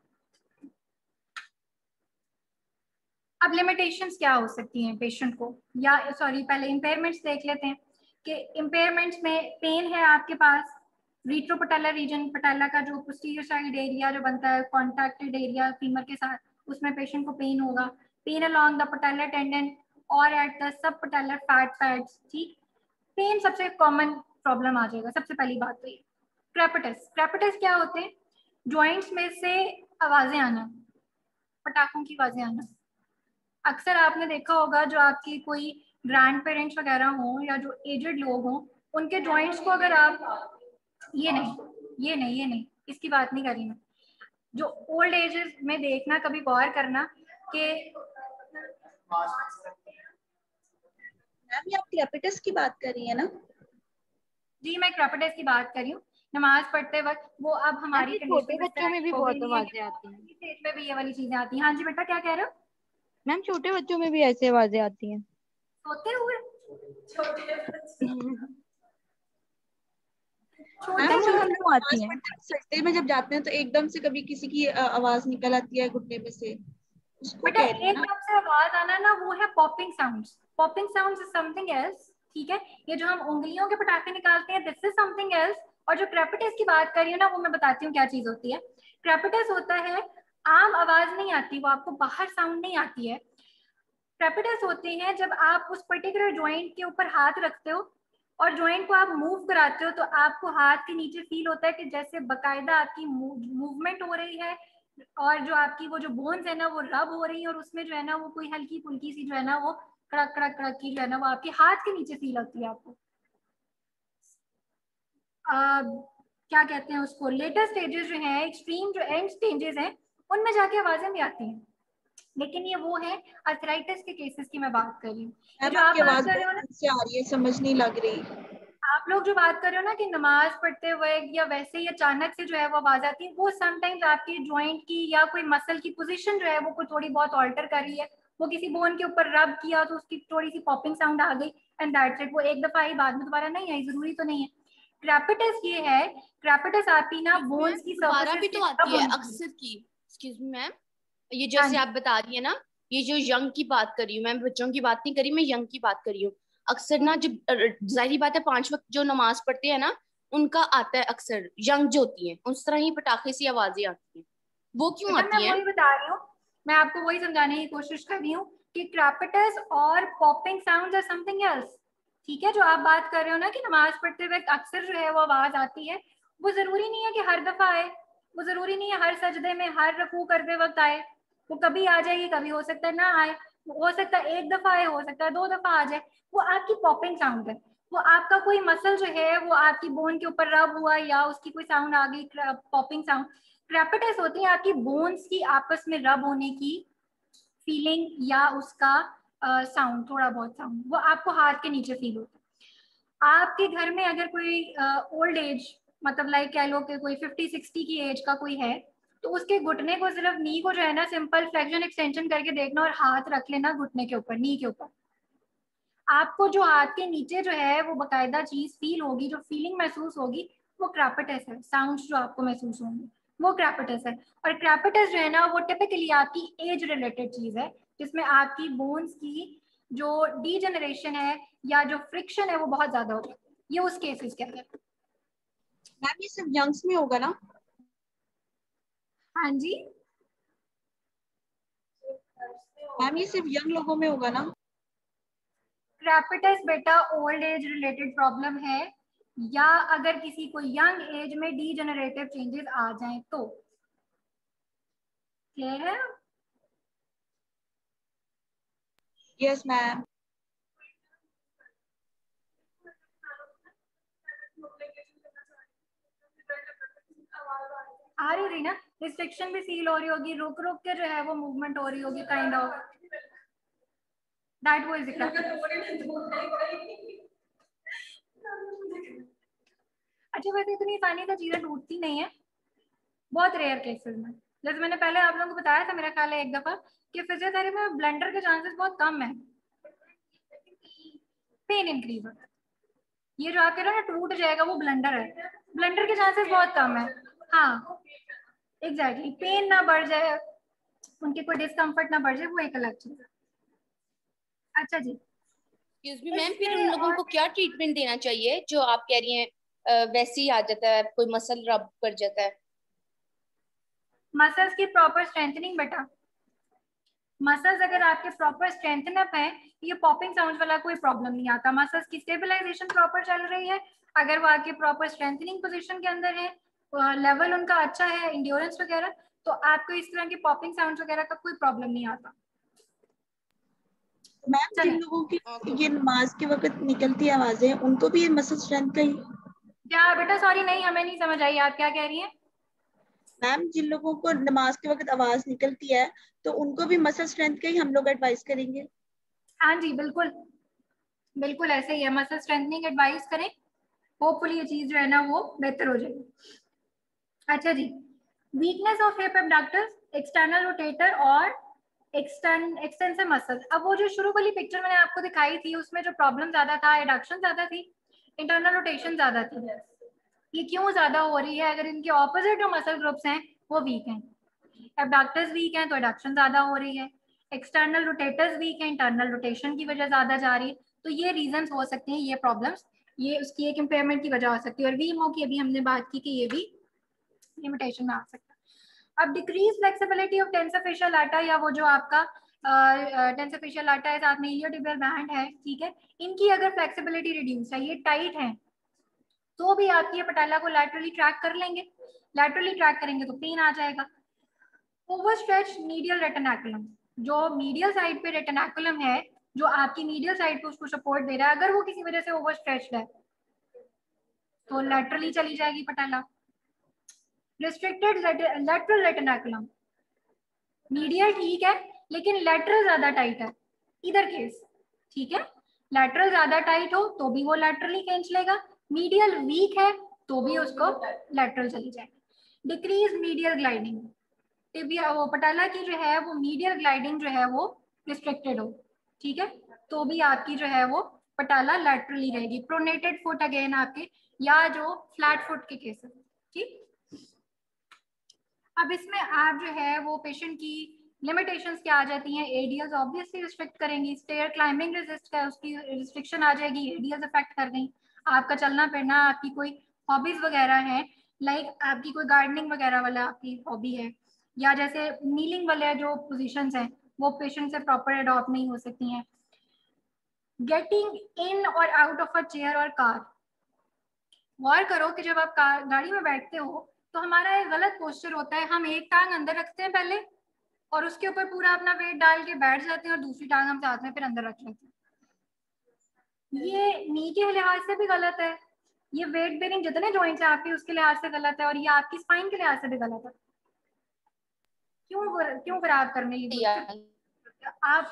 अब लिमिटेशंस क्या हो सकती हैं पेशेंट को, या सॉरी पहले इम्पेयरमेंट्स देख लेते हैं कि इम्पेयरमेंट्स में पेन है आपके पास, रीट्रोपटेलर रीजन, पटेला का जो पोस्टीरियर साइड एरिया जो बनता है कॉन्टैक्टेड एरिया फीमर के साथ, उसमें पेशेंट को पेन होगा, pain along the patellar tendon और at the sub patellar fat pads. ठीक, पेन सबसे कॉमन प्रॉब्लम आ जाएगा। सबसे पहली बात तो ये क्रेपिटस। क्रेपिटस क्या होते हैं? जॉइंट्स में से आवाजें आना, पटाखों की आवाजें आना। अक्सर आपने देखा होगा जो आपकी कोई ग्रैंड पेरेंट्स वगैरह हों या जो एजेड लोग हों, उनके जॉइंट्स को अगर आप, ये नहीं ये नहीं ये नहीं इसकी बात नहीं कर रही मैं, जो ओल्ड एजेस में देखना, कभी गौर करना कि मैम ये आप क्रेपिटस की बात कर रही है ना? जी मैं क्रेपिटस की बात कर रही हूँ। नमाज पढ़ते वक्त वो अब हमारी छोटे बच्चों में भी बहुत आवाजें आती हैं, स्टेज में भी ये वाली चीजें आती हैं। हाँ जी बेटा, क्या कह रहे हो? मैम छोटे बच्चों में भी ऐसी आवाजें आती हैं। सोते हुए छोटे मैम वो हम लोग आती हैं। सजदे में जब जाते हैं तो एकदम से कभी किसी की अ, आवाज निकल आती है घुटने में से, उसको बेटा कह रही है ना? एकदम से आवाज आना ना, वो है popping sounds. Popping sounds is something else. ठीक है, ये जो हम उंगलियों के पटाखे निकालते हैं, दिस इज समथिंग एल्स। और जो क्रेपिटस की बात कर रही हूँ ना, वो मैं बताती हूँ क्या चीज होती है। क्रेपिटस होता है आम आवाज नहीं आती, वो आपको बाहर साउंड नहीं आती है। क्रेपिटस होते हैं जब आप उस पर्टिकुलर जॉइंट के ऊपर हाथ रखते हो और जॉइंट को आप मूव कराते हो तो आपको हाथ के नीचे फील होता है कि जैसे बकायदा आपकी मूवमेंट हो रही है और जो आपकी वो जो बोन्स है ना वो रब हो रही है, और उसमें जो है ना वो कोई हल्की फुल्की सी जो है ना वो कड़क कड़क कड़क की जो है ना वो आपके हाथ के नीचे फील होती है आपको। आ, क्या कहते हैं उसको, लेटेस्ट स्टेजेस जो है, एक्सट्रीम जो एंड स्टेजेस हैं, उनमें जाके आवाजें भी आती हैं। लेकिन ये वो है अर्थराइटिस के केसेस की मैं बात कर रही हूँ। ये जो आप बात कर रहे हो ना, से आ रही है, समझ नहीं लग रही। आप लोग जो बात कर रहे हो ना कि नमाज पढ़ते हुए या वैसे ही अचानक से जो है वो आवाज आती है, वो समटाइम्स आपके जॉइंट की या कोई मसल की पोजीशन जो है वो कोई थोड़ी बहुत ऑल्टर कर रही है, वो किसी बोन के ऊपर रब किया तो उसकी थोड़ी सी पॉपिंग साउंड आ गई एंड दैट्स इट। वो एक दफा ही, बाद में दोबारा नहीं आई, जरूरी तो नहीं है। क्रेपिटस ये है, क्रेपिटस आपकी ना बोन्स की दोबारा भी सर्फेसिस तो आती है अक्सर की। एक्सक्यूज मी मैम, ये जैसे आप बता रही है ना, ये जो यंग की बात कर रही हूँ मैं, बच्चों की बात नहीं करी मैं, यंग की बात कर रही हूँ। अक्सर ना जब जाहिर बात है पांच वक्त जो नमाज पढ़ते हैं ना, उनका आता है अक्सर, यंग जो होती है उस तरह ही पटाखे सी आवाजें आती हैं, वो क्यों आती मैं हैं? वही बता रही हूँ, मैं आपको वही समझाने की कोशिश कर रही हूँ कि क्रेपिटस और popping sounds are something else. ठीक है, जो आप बात कर रहे हो ना कि नमाज पढ़ते वक्त अक्सर जो है वो आवाज आती है, वो जरूरी नहीं है कि हर दफा आए, वो जरूरी नहीं है हर सजदे में हर रकू करते वक्त आए। वो कभी आ जाएगी, कभी हो सकता है ना आए, हो सकता है एक दफा आए, हो सकता है दो दफा आ जाए। वो आपकी पॉपिंग साउंड है, वो आपका कोई मसल जो है वो आपकी बोन के ऊपर रब हुआ या उसकी कोई साउंड आ गई, पॉपिंग साउंड। क्रेपिटस होती है आपकी बोन्स की आपस में रब होने की फीलिंग या उसका साउंड, uh, थोड़ा बहुत साउंड वो आपको हाथ के नीचे फील होता है। आपके घर में अगर कोई ओल्ड uh, एज, मतलब लाइक कह लो कि कोई फिफ्टी सिक्सटी की एज का कोई है, तो उसके घुटने को सिर्फ नी को जो है ना सिंपल फ्लेक्शन एक्सटेंशन करके देखना और हाथ रख लेना घुटने के ऊपर, नी के ऊपर, आपको जो हाथ के नीचे जो है वो बकायदा चीज फील होगी, जो फीलिंग महसूस होगी, वो क्रेपिटस है। साउंड जो आपको महसूस होंगे वो क्रेपिटस है। और क्रेपिटस जो है ना वो टिपिकली आपकी एज रिलेटेड चीज है, जिसमें आपकी बोन्स की जो डीजेनरेशन है या जो फ्रिक्शन है वो बहुत ज्यादा होता है। ये उस केसेस के अंदर। मैम ये सिर्फ यंग्स में होगा ना? हाँ जी मैम ये सिर्फ यंग लोगों में होगा ना? क्रेपिटस बेटा ओल्ड एज रिलेटेड प्रॉब्लम है, या अगर किसी को यंग एज में डीजेनरेटिव चेंजेस आ जाएं तो। क्लियर है? Yes ma'am. आ रही रही ना, रिस्ट्रिक्शन भी फील हो रही होगी, रुक रुक के जो है वो मूवमेंट हो रही होगी, काइंड ऑफ दैट वाज अच्छा वैसे इतनी आसानी से चीजें टूटती नहीं है, बहुत रेयर केसेस में। जैसे मैंने पहले आप लोगों को बताया था मेरा ख्याल है एक दफा कि फिजियोथेरेपी में ब्लंडर के चांसेस बहुत कम है। पेन इंक्रीज होता है। ये जो आपके ना टूट जाएगा वो ब्लंडर है, ब्लंडर के चांसेस बहुत कम है। हाँ एग्जैक्टली, पेन ना बढ़ जाए, उनके कोई डिस्कम्फर्ट ना बढ़ जाए, वो एक अलग चीज है। अच्छा जी, एक्सक्यूज मी मैम, फिर उन लोगों को क्या ट्रीटमेंट देना चाहिए जो आप कह रही हैं अ, वैसे ही आ जाता है, कोई मसल रब कर जाता है? मसल्स की प्रॉपर स्ट्रेंथनिंग बेटा, मसल्स अगर आपके प्रॉपर स्ट्रेंथन अप है, ये पॉपिंग साउंड वाला कोई प्रॉब्लम नहीं आता। मसल्स की स्टेबलाइजेशन प्रॉपर चल रही है, अगर वो आपके प्रॉपर स्ट्रेंथनिंग पोजीशन के अंदर है, लेवल उनका अच्छा है, इंड्योरेंस वगैरह, तो आपको इस तरह की पॉपिंग साउंड वगैरह का कोई प्रॉब्लम नहीं आता। मैम जिन लोगों की ये नमाज के वक्त निकलती आवाजें, उनको भी ये मसल स्ट्रेंथ का ही? क्या बेटा, सॉरी नहीं, हमें नहीं समझ आई आप क्या कह रही हैं। मैम जिन लोगों को नमाज के वक्त आवाज निकलती है, तो उनको भी मसल स्ट्रेंथ का ही हम लोग एडवाइस करेंगे? हाँ जी बिल्कुल, बिल्कुल ऐसे ही है, मसल स्ट्रेंथनिंग एडवाइस करें, होपफुली ये चीज जो है ना वो बेहतर हो जाएगी। अच्छा जी, weakness of hip abductors, external rotator और एक्सटर्न एक्सटेंसिव मसल। अब वो जो शुरू वाली पिक्चर मैंने आपको दिखाई थी, उसमें जो प्रॉब्लम ज्यादा था, एडक्शन ज्यादा थी, इंटरनल रोटेशन ज्यादा थी। ये क्यों ज्यादा हो रही है? अगर इनके ऑपोजिट जो मसल ग्रुप्स हैं वो वीक हैं, एब्डक्टर्स वीक हैं तो एडक्शन ज्यादा हो रही है, एक्सटर्नल रोटेटर्स वीक हैं, इंटरनल रोटेशन की वजह ज्यादा जा रही है। तो ये रीजंस हो सकते हैं, ये प्रॉब्लम्स, ये उसकी एक इम्पेयरमेंट की वजह हो सकती है। और वीमो की अभी हमने बात की कि ये भी लिमिटेशन में आ सकता है। अब decrease flexibility of tensor fascia lata, या वो जो आपका टेंसर फेशियल लाटा है, साथ में इलियोटिबियल बैंड है, ठीक है, इनकी अगर फ्लेक्सिबिलिटी रिड्यूस है, ये टाइट है, तो भी आपकी पटाला को लैटरली ट्रैक कर लेंगे, लैटरली ट्रैक करेंगे तो पेन आ जाएगा। ओवरस्ट्रेच मीडियल रेटिनाकुलम, जो मीडियल साइड पे रेटिनाकुलम है, जो आपकी मीडियल साइड पे उसको सपोर्ट दे रहा है, अगर वो किसी वजह से ओवरस्ट्रेच्ड है तो लैटरली चली जाएगी patella. Restricted lateral retinaculum, medial ठीक है लेकिन लेटरल ज्यादा टाइट है, इधर केस ठीक है, लेटरल ज्यादा टाइट हो तो भी वो लेटरली खींच लेगा, मीडियल वीक है तो भी उसको लेटरल चली जाएगी। डिक्रीज मीडियल ग्लाइडिंग, टिबिया वो पटाला की जो है वो मीडियल ग्लाइडिंग जो है वो रिस्ट्रिक्टेड हो, ठीक है, तो भी आपकी जो है वो पटाला लैटरली रहेगी। प्रोनेटेड फुट अगेन आपके, या जो फ्लैट फुट के केसेस, ठीक। अब इसमें आप जो है वो पेशेंट की लिमिटेशंस क्या आ जाती हैं? एडीएल्स ऑब्वियसली रिस्ट्रिक्ट करेंगी, स्टेयर क्लाइंबिंग रेजिस्ट है उसकी रिस्ट्रिक्शन आ जाएगी, एडीएल्स अफेक्ट कर गई। आपका चलना फिरना, आपकी कोई हॉबीज वगैरह है, लाइक आपकी कोई गार्डनिंग वगैरह वाला आपकी हॉबी है, या जैसे नीलिंग वाले जो पोजीशंस हैं वो पेशेंट से प्रॉपर अडॉप्ट नहीं हो सकती हैं। गेटिंग इन और आउट ऑफ अ चेयर और कार, गौर करो कि जब आप कार गाड़ी में बैठते हो तो हमारा एक गलत पोस्चर होता है, हम एक टांग अंदर रखते हैं पहले और उसके ऊपर पूरा अपना वेट डाल के बैठ जाते हैं, और दूसरी टांग हम साथ में फिर अंदर रख लेते हैं। ये नी के लिहाज से भी गलत है, ये वेट बेरिंग जितने जॉइंट्स हैं आपके उसके लिहाज से गलत है, और ये आपकी स्पाइन के लिहाज से भी गलत है। क्यों क्यों खराब करने की आप?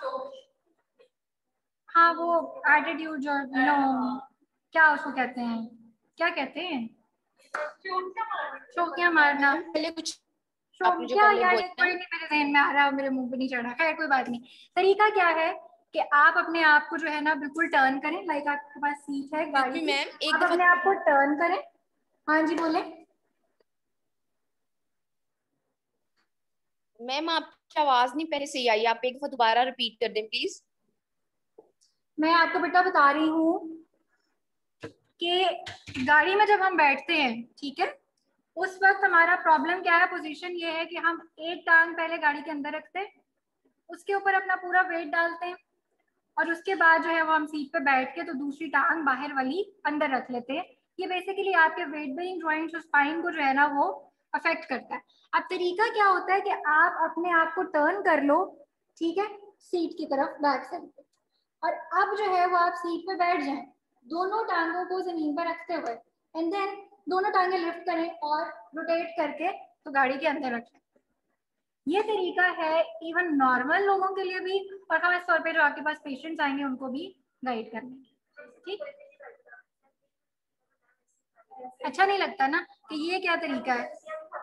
हाँ वो एटीट्यूड जो नो क्या उसको कहते हैं, क्या कहते हैं, शौकिया मारना, पहले कुछ क्या यार कोई नहीं मेरे जहन में आ रहा, मेरे मुंह पे नहीं चढ़ा, खैर कोई बात नहीं। तरीका क्या है कि आप अपने आप को जो है ना बिल्कुल टर्न करें, लाइक आपके पास सीट है गाड़ी की, आप अपने आप को टर्न करें। हाँ जी बोले। मैम आपकी आवाज नहीं पहले सही आई, आप एक बार दोबारा रिपीट कर दें प्लीज। मैं आपको बेटा बता रही हूँ कि गाड़ी में जब हम बैठते हैं, ठीक है, उस वक्त हमारा प्रॉब्लम क्या है, पोजीशन ये है कि हम एक टांग पहले गाड़ी के अंदर रखते हैं, उसके ऊपर अपना पूरा वेट डालते हैं, और उसके बाद जो है वो हम सीट पे बैठ के तो दूसरी टांग बाहर वाली अंदर रख लेते हैं। ये बेसिकली आपके वेट बेरिंग जॉइंट्स और स्पाइन को जो है ना वो अफेक्ट करता है। अब तरीका क्या होता है कि आप अपने आप को टर्न कर लो, ठीक है, सीट की तरफ बैक साइड पे, और अब जो है वो आप सीट पे बैठ जाएं, दोनों टांगों को जमीन पर रखते हुए, एंड देन दोनों टांगे लिफ्ट करें और रोटेट करके तो गाड़ी के अंदर रखें। ये तरीका है इवन नॉर्मल लोगों के लिए भी, और खास तौर पे जो आपके पास पेशेंट्स आएंगे उनको भी गाइड करने के, ठीक। अच्छा नहीं लगता ना कि ये क्या तरीका है,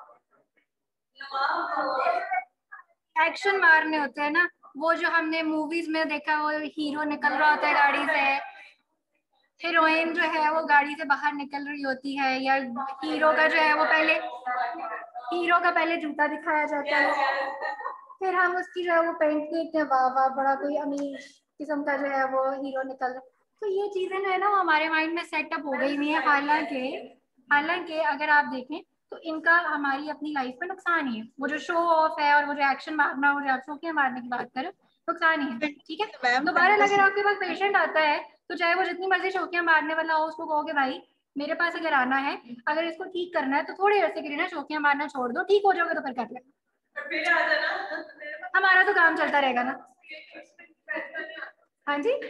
एक्शन मारने होते हैं ना, वो जो हमने मूवीज में देखा, वो हीरो निकल रहा होता है गाड़ी से, हीरोइन जो है वो गाड़ी से बाहर निकल रही होती है, या हीरो का जो है वो पहले हीरो का पहले जूता दिखाया जाता है, फिर हम उसकी जो है वो पेंट देखते हैं, वाह वाह बड़ा कोई अमीर किस्म का जो है वो हीरो निकल रहा है। तो ये चीजें जो है ना वो हमारे माइंड में सेटअप हो गई हुई है। हालांकि हालांकि अगर आप देखें तो इनका हमारी अपनी लाइफ में नुकसान ही है। वो जो शो ऑफ है और वो जो एक्शन मारना, वो जो आप शौकिया मारने की बात करें, नुकसान ही है। ठीक है, मैम दोबारा अगर आपके पास पेशेंट आता है तो चाहे वो जितनी मर्जी शौकिया मारने वाला हो, उसको कहोगे भाई मेरे पास अगर आना है, अगर इसको ठीक करना है तो थोड़े अरसे के लिए ना शौकिया मारना छोड़ दो, ठीक हो जाओगे तो फिर कर लेना, हमारा तो काम चलता रहेगा ना। हाँ जी,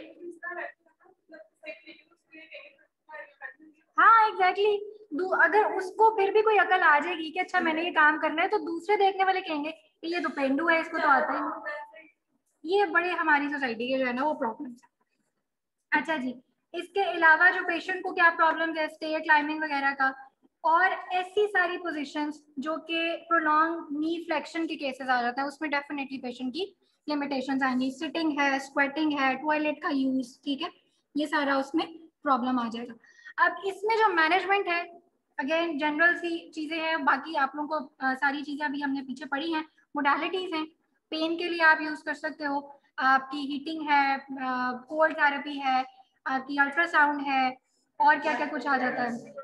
हाँ एग्जैक्टली exactly. अगर उसको फिर भी कोई अकल आ जाएगी कि अच्छा मैंने ये काम करना है, तो दूसरे देखने वाले कहेंगे कि ये तो पेंडू है, इसको तो आता है। ये बड़े हमारी सोसाइटी के जो है ना वो प्रॉब्लम्स है। अच्छा जी, इसके अलावा जो पेशेंट को क्या प्रॉब्लम है, स्टेयर क्लाइंबिंग वगैरह का, और ऐसी सारी पोजीशंस जो कि प्रोलॉन्ग नी फ्लेक्शन के केसेस आ जाते हैं, उसमें डेफिनेटली पेशेंट की लिमिटेशंस आएंगी। सिटिंग है, स्वेटिंग है, टॉयलेट का यूज, ठीक है, ये सारा उसमें प्रॉब्लम आ जाएगा। अब इसमें जो मैनेजमेंट है, अगेन जनरल सी चीजें हैं, बाकी आप लोगों को आ, सारी चीजें अभी हमने पीछे पढ़ी हैं। मोडालिटीज हैं, पेन के लिए आप यूज कर सकते हो, आपकी हीटिंग है, कोल्ड थेरेपी है, आपकी अल्ट्रासाउंड है, और क्या क्या कुछ आ जाता है,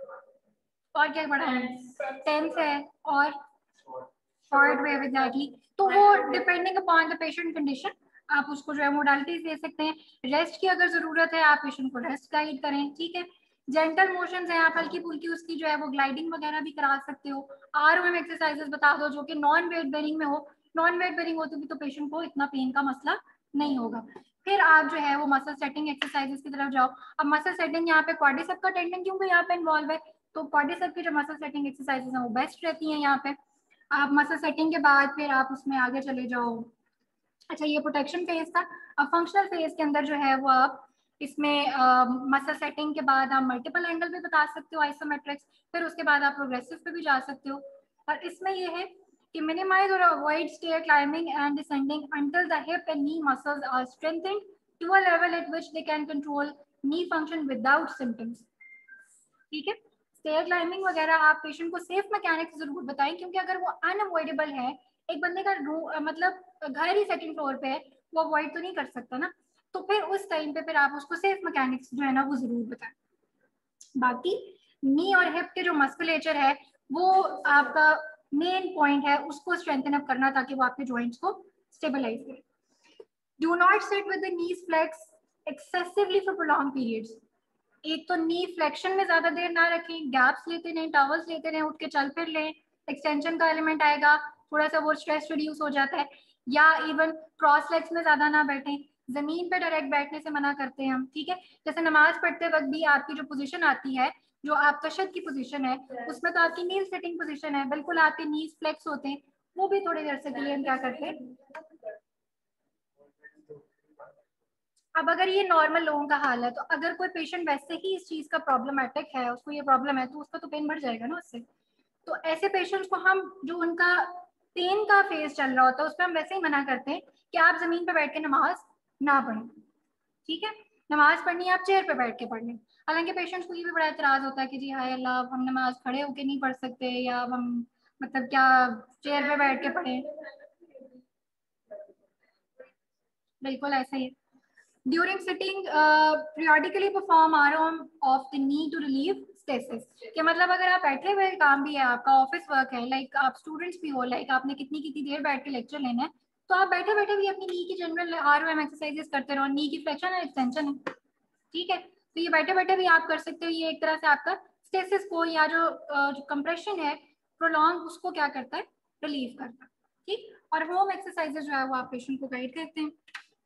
और क्या बड़ा है, टेंस है, और फॉरवर्ड वेव एग्जैक्टली। तो वो depending upon the patient condition आप उसको जो है मोडालिटीज दे सकते हैं। रेस्ट की अगर जरूरत है आप पेशेंट को रेस्ट गाइड करें, ठीक है। जेंटल मोशंस हैं, आप हल्की फुल्की उसकी जो है वो ग्लाइडिंग वगैरह भी करा सकते हो। आर ओ एम एक्सरसाइजेस बता दो जो कि नॉन वेट बेरिंग में हो, नॉन वेट बेरिंग होती भी तो पेशेंट को इतना पेन का मसला नहीं होगा। फिर आप जो है वो मसल सेटिंग एक्सरसाइजेस की तरफ जाओ। अब मसल सेटिंग यहाँ पे क्वाड्रिसेप का टेंडन क्योंकि यहाँ पे इन्वॉल्व है, तो क्वाड्रिसेप की जो मसल सेटिंग एक्सरसाइजेस हैं वो बेस्ट रहती हैं यहाँ पे। आप मसल सेटिंग के बाद फिर आप उसमें आगे चले जाओ। अच्छा, ये प्रोटेक्शन फेज था। अब फंक्शनल फेज के अंदर जो है वो आप इसमें मसल सेटिंग के बाद आप मल्टीपल एंगल भी बता सकते हो, आइसोमेट्रिक्स, फिर उसके बाद आप प्रोग्रेसिव पे भी जा सकते हो। और इसमें ये है कि मिनिमाइज और avoid stair climbing and descending until the hip and knee muscles are strengthened to a level at which they can control knee function without symptoms. ठीक है, स्टेयर क्लाइंबिंग वगैरह आप पेशेंट को सेफ मैकेनिक्स जरूर बताएं, क्योंकि अगर वो अनअवॉइडेबल है, एक बंदे का मतलब घर ही सेकंड फ्लोर पे है, वो अवॉइड तो नहीं कर सकता ना, तो फिर उस टाइम पे फिर आप उसको सेफ मैकेनिक्स जो है ना वो जरूर बताएं। बाकी नी और हिप के जो मस्कुलेचर है वो आपका मेन पॉइंट है, उसको स्ट्रेंथन अप करना ताकि वो आपके जॉइंट्स को स्टेबलाइज करे। Do not sit with the knees flex excessively for prolong periods. एक तो नी फ्लेक्शन में ज्यादा देर ना रखें, गैप्स लेते रहें, टॉवल्स लेते रहें, उठ के चल फिर लें, एक्सटेंशन का एलिमेंट आएगा, थोड़ा सा वो स्ट्रेस रिड्यूस हो जाता है। या इवन क्रॉस लेग्स में ज्यादा ना बैठें, जमीन पे डायरेक्ट बैठने से मना करते हैं हम, ठीक है। जैसे नमाज पढ़ते वक्त भी आपकी जो पोजीशन आती है, जो आप तशद की पोजीशन है, उसमें तो आपकी नीज सिटिंग पोजीशन है, बिल्कुल आपके नीज फ्लेक्स होते हैं, वो भी थोड़ी देर से के लिए हम क्या करते हैं। अब अगर ये नॉर्मल लोगों का हाल है, तो अगर कोई पेशेंट वैसे ही इस चीज का प्रॉब्लमेटिक है, उसको ये प्रॉब्लम है, तो उसका तो पेन बढ़ जाएगा ना उससे। तो ऐसे पेशेंट्स को हम जो उनका पेन का फेज चल रहा होता है उस पर हम वैसे ही मना करते हैं कि आप जमीन पे बैठ के नमाज ना पढ़ें, ठीक है। नमाज पढ़नी है आप चेयर पे बैठ के पढ़ लें। हालांकि पेशेंट्स को ये भी बड़ा एतराज होता है कि जी हाय अल्लाह, हम नमाज खड़े होके नहीं पढ़ सकते, या हम मतलब क्या चेयर पे बैठ के पढ़ें। बिल्कुल ऐसा ही है। During sitting, uh, periodically perform R O M of the knee to relieve stasis। कि मतलब अगर आप बैठे हुए काम भी है, आपका ऑफिस वर्क है, लाइक आप स्टूडेंट्स भी हो, लाइक आपने कितनी कितनी देर बैठ के लेक्चर लेना है, तो आप बैठे बैठे भी अपनी नी की general R O M exercises करते रहो। नी की फ्लेक्शन और एक्सटेंशन है, ठीक है, तो ये बैठे बैठे भी आप कर सकते हो। ये एक तरह से आपका स्टेसिस को या जो जो कंप्रेशन है प्रोलॉन्ग, उसको क्या करता है, रिलीव करता है, ठीक। और होम एक्सरसाइजेस जो है वो आप पेशेंट को गाइड करते हैं।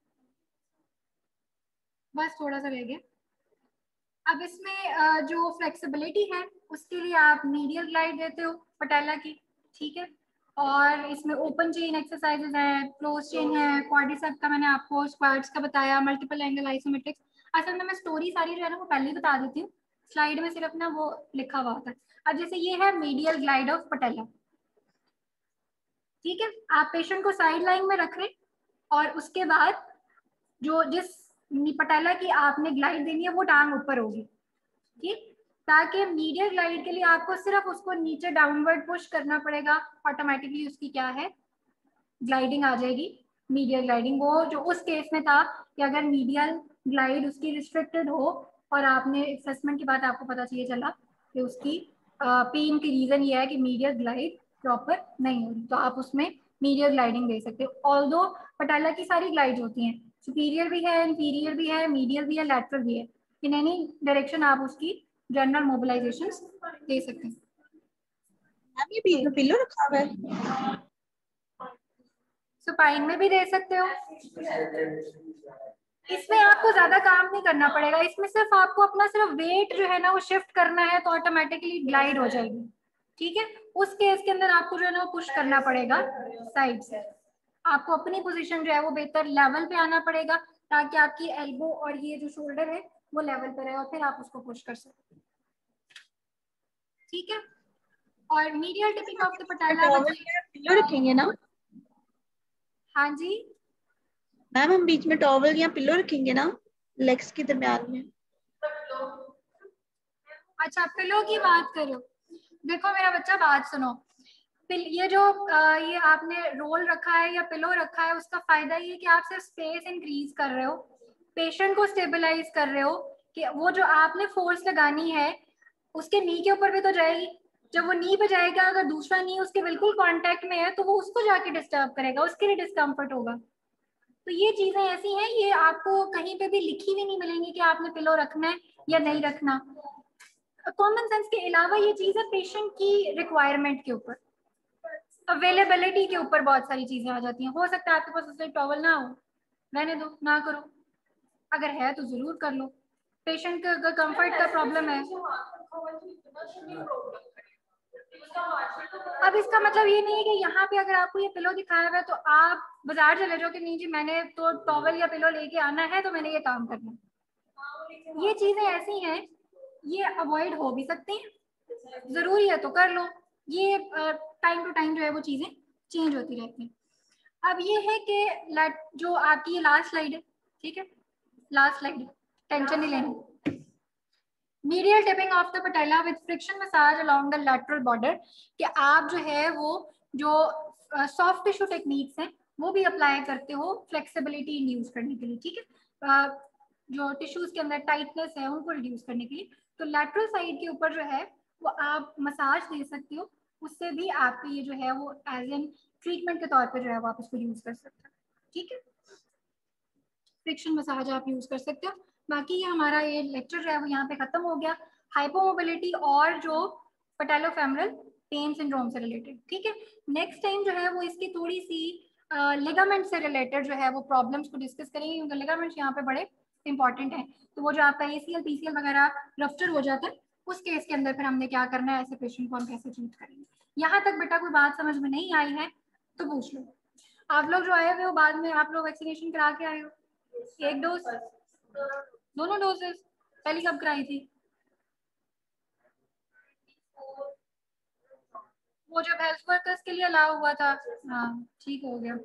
बस थोड़ा सा रह गया। अब इसमें जो फ्लेक्सिबिलिटी है उसके लिए आप मीडियल ग्लाइड देते हो पटेला की, ठीक है। और इसमें ओपन चेन एक्सरसाइजेज है, क्लोज चेन है, क्वाड्रिसेप का मैंने आपको स्क्वाट्स का बताया, मल्टीपल एंगल आइसोमेट्रिक्स। असल में मैं स्टोरी सारी जो है ना वो पहले ही बता देती हूँ, स्लाइड में सिर्फ ना वो लिखा हुआ होता है। अब जैसे ये है मीडियल ग्लाइड ऑफ पटेला, ठीक है। आप पेशेंट को साइड लाइन में रख रहे और उसके बाद जो जिस पटेला की आपने ग्लाइड देनी है वो टांग ऊपर होगी, ठीक, ताकि मीडियल ग्लाइड के लिए आपको सिर्फ उसको नीचे डाउनवर्ड पुश करना पड़ेगा, ऑटोमेटिकली उसकी क्या है ग्लाइडिंग आ जाएगी, मीडियल ग्लाइडिंग। वो जो उस केस में था कि अगर मीडियल ग्लाइड उसकी रिस्ट्रिक्टेड हो और आपने असेसमेंट के बाद आपको पता चलिए चला कि उसकी पेन की रीजन ये है कि मीडियल ग्लाइड प्रॉपर नहीं हो रही, तो आप उसमें मीडियल ग्लाइडिंग दे सकते हो। ऑल्दो पटेला की सारी ग्लाइड होती हैं, सुपीरियर भी है, इंफीरियर भी है, मीडियल भी है, लैटरल भी है, इन एनी डायरेक्शन आप उसकी जनरल मोबिलाइजेशन दे सकते हैं। ये बीच में पिल्लो रखा हुआ है, सुपाइन में भी दे सकते हो। इसमें आपको ज्यादा काम नहीं करना पड़ेगा, इसमें सिर्फ आपको अपना सिर्फ वेट जो है ना वो शिफ्ट करना है तो ऑटोमेटिकली ग्लाइड हो जाएगी, ठीक है। उस केस के अंदर आपको जो है ना वो पुश करना पड़ेगा साइड से, आपको अपनी पोजीशन जो है वो बेहतर लेवल पे आना पड़ेगा ताकि आपकी एल्बो और ये जो शोल्डर है वो लेवल पे रहे और फिर आप उसको पुश कर सकते, ठीक है। और medial tipping of the patella pillow रखेंगे ना? हाँ जी मैम हम बीच में टॉवल या पिल्लो रखेंगे ना लेग्स के दरमियान में? अच्छा पिलो की बात करो, देखो मेरा बच्चा बात सुनो, ये जो ये आपने रोल रखा है या पिलो रखा है उसका फायदा ये कि आप सिर्फ स्पेस इंक्रीज कर रहे हो, पेशेंट को स्टेबलाइज कर रहे हो कि वो जो आपने फोर्स लगानी है उसके नी के ऊपर भी तो जाएगी, जब वो नी पे जाएगा अगर दूसरा नी उसके बिल्कुल कांटेक्ट में है तो वो उसको जाके डिस्टर्ब करेगा, उसके लिए डिस्कम्फर्ट होगा। तो ये चीजें ऐसी हैं, ये आपको कहीं पे भी लिखी हुई नहीं मिलेंगी कि आपने पिलो रखना है या नहीं रखना। कॉमन सेंस के अलावा ये चीजें पेशेंट की रिक्वायरमेंट के ऊपर, अवेलेबिलिटी के ऊपर बहुत सारी चीजें आ जाती हैं। हो सकता है आपके पास उससे टॉवल ना हो, रहने दो, ना करो, अगर है तो जरूर कर लो, पेशेंट का कंफर्ट का प्रॉब्लम है। अब इसका मतलब ये नहीं है कि यहाँ पे अगर आपको ये पिलो दिखाया हुआ है तो आप बाजार चले जाओ कि नहीं जी मैंने तो टॉवल या पिलो लेके आना है तो मैंने ये काम करना है। ये चीजें ऐसी हैं, ये अवॉइड हो भी सकती हैं, जरूरी है तो कर लो, ये टाइम टू टाइम जो है वो चीजें चेंज होती रहती हैं। अब ये है कि जो आपकी ये लास्ट स्लाइड है, ठीक है, लास्ट स्लाइड, टेंशन नहीं लेनी। Medial tipping of the patella with friction massage along the lateral border, कि आप जो है वो जो सॉफ्ट टिश्यू टेक्निक्स हैं वो भी अप्लाई करते हो फ्लेक्सिबिलिटी इंड्यूस करने के लिए, ठीक है, uh, जो टिश्यूज के अंदर टाइटनेस है उनको रिड्यूस करने के लिए। तो लैटरल साइड के ऊपर जो है वो आप मसाज दे सकते हो, उससे भी आपके ये जो है वो एज एन ट्रीटमेंट के तौर पे जो है वो आप उसको यूज कर सकते हो, ठीक है, फ्रिक्शन मसाज आप यूज कर सकते हो। बाकी ये हमारा ये लेक्चर जो है वो यहाँ पे खत्म हो गया, हाइपोमोबिलिटी और जो पटेलोफेमरल पेन सिंड्रोम से रिलेटेड, ठीक है। नेक्स्ट टाइम जो है वो इसकी थोड़ी सी लिगामेंट से रिलेटेड जो है वो प्रॉब्लम्स को डिस्कस करेंगे, क्योंकि लिगामेंट्स यहाँ पे बड़े इंपॉर्टेंट है। तो वो जो आपका एसीएल पीसीएल वगैरह रफ्चर हो जाता है उस केस के अंदर फिर हमने क्या करना है, ऐसे पेशेंट को हम कैसे ट्रीट करेंगे। यहाँ तक बेटा कोई बात समझ में नहीं आई है तो पूछ लो। आप लोग जो आए हुए हो बाद में आप लोग वैक्सीनेशन करा के आए हो, एक डोज, दोनों डोजेस, पहली कब कराई थी? वो जब हेल्थ वर्कर्स के लिए अलाउ हुआ था, हाँ ठीक हो गया,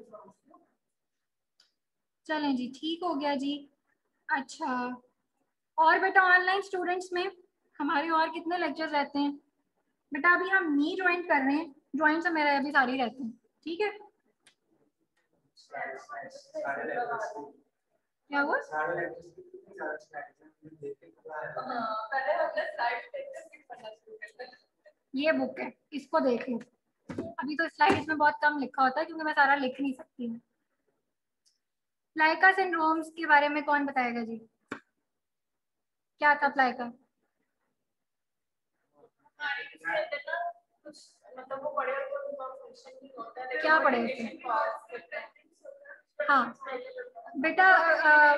चलें जी ठीक हो गया जी। अच्छा और बेटा ऑनलाइन स्टूडेंट्स में हमारे और कितने लेक्चर्स रहते हैं बेटा? अभी हम नी ज्वाइन कर रहे हैं, ज्वाइन से मेरे अभी सारे रहते हैं, ठीक है। क्या हुआ? ये बुक है, इसको देख लो। अभी तो स्लाइड्स में बहुत कम लिखा होता है क्योंकि मैं सारा लिख नहीं सकती हूँ। प्लाइका सिंड्रोम्स के बारे में कौन बताएगा जी? क्या था प्लाइका? मतलब वो पढ़े क्या पढ़े थे? हाँ बेटा आ,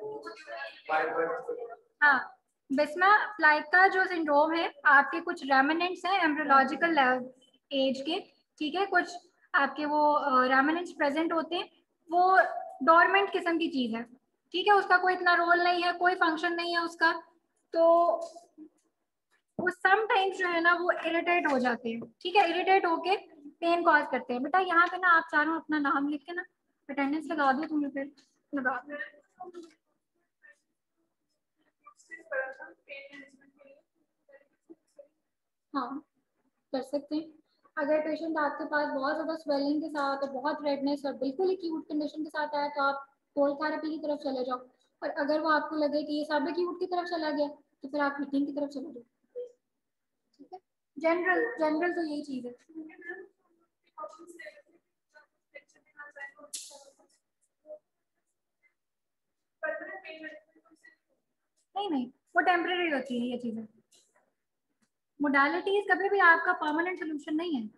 हाँ बिस्मा, प्लाइका जो सिंड्रोम है आपके कुछ रेमिनेंट्स हैं एम्ब्रियोलॉजिकल एज के, ठीक है, कुछ आपके वो रेमिनेंट्स प्रेजेंट होते हैं, वो डोरमेंट किस्म की चीज है, ठीक है, उसका कोई इतना रोल नहीं है, कोई फंक्शन नहीं है उसका, तो वो समटाइम्स जो है ना वो इरिटेट हो जाते हैं, ठीक है, इरिटेट होके पेन कॉज करते हैं। बेटा यहाँ पे ना आप चारों अपना नाम लिख के ना अटेंडेंस लगा दो, तुम्हें फिर लगा दो। हाँ कर सकते हैं। अगर पेशेंट आपके पास बहुत ज़्यादा स्वेलिंग के साथ और बहुत रेडनेस और बिल्कुल ही एक्यूट कंडीशन के साथ आया तो आप कोल्ड थेरेपी की तरफ चले जाओ, और अगर वो आपको लगे कि ये सब एक्यूट की तरफ चला गया तो फिर आप हीटिंग की तरफ चले जाओ। ठीक है, जनरल जनरल तो यही चीज़ है। नहीं नहीं वो टेम्परेरी होती है ये चीज़ें। मोडालिटीज कभी भी आपका परमानेंट सोल्यूशन नहीं है।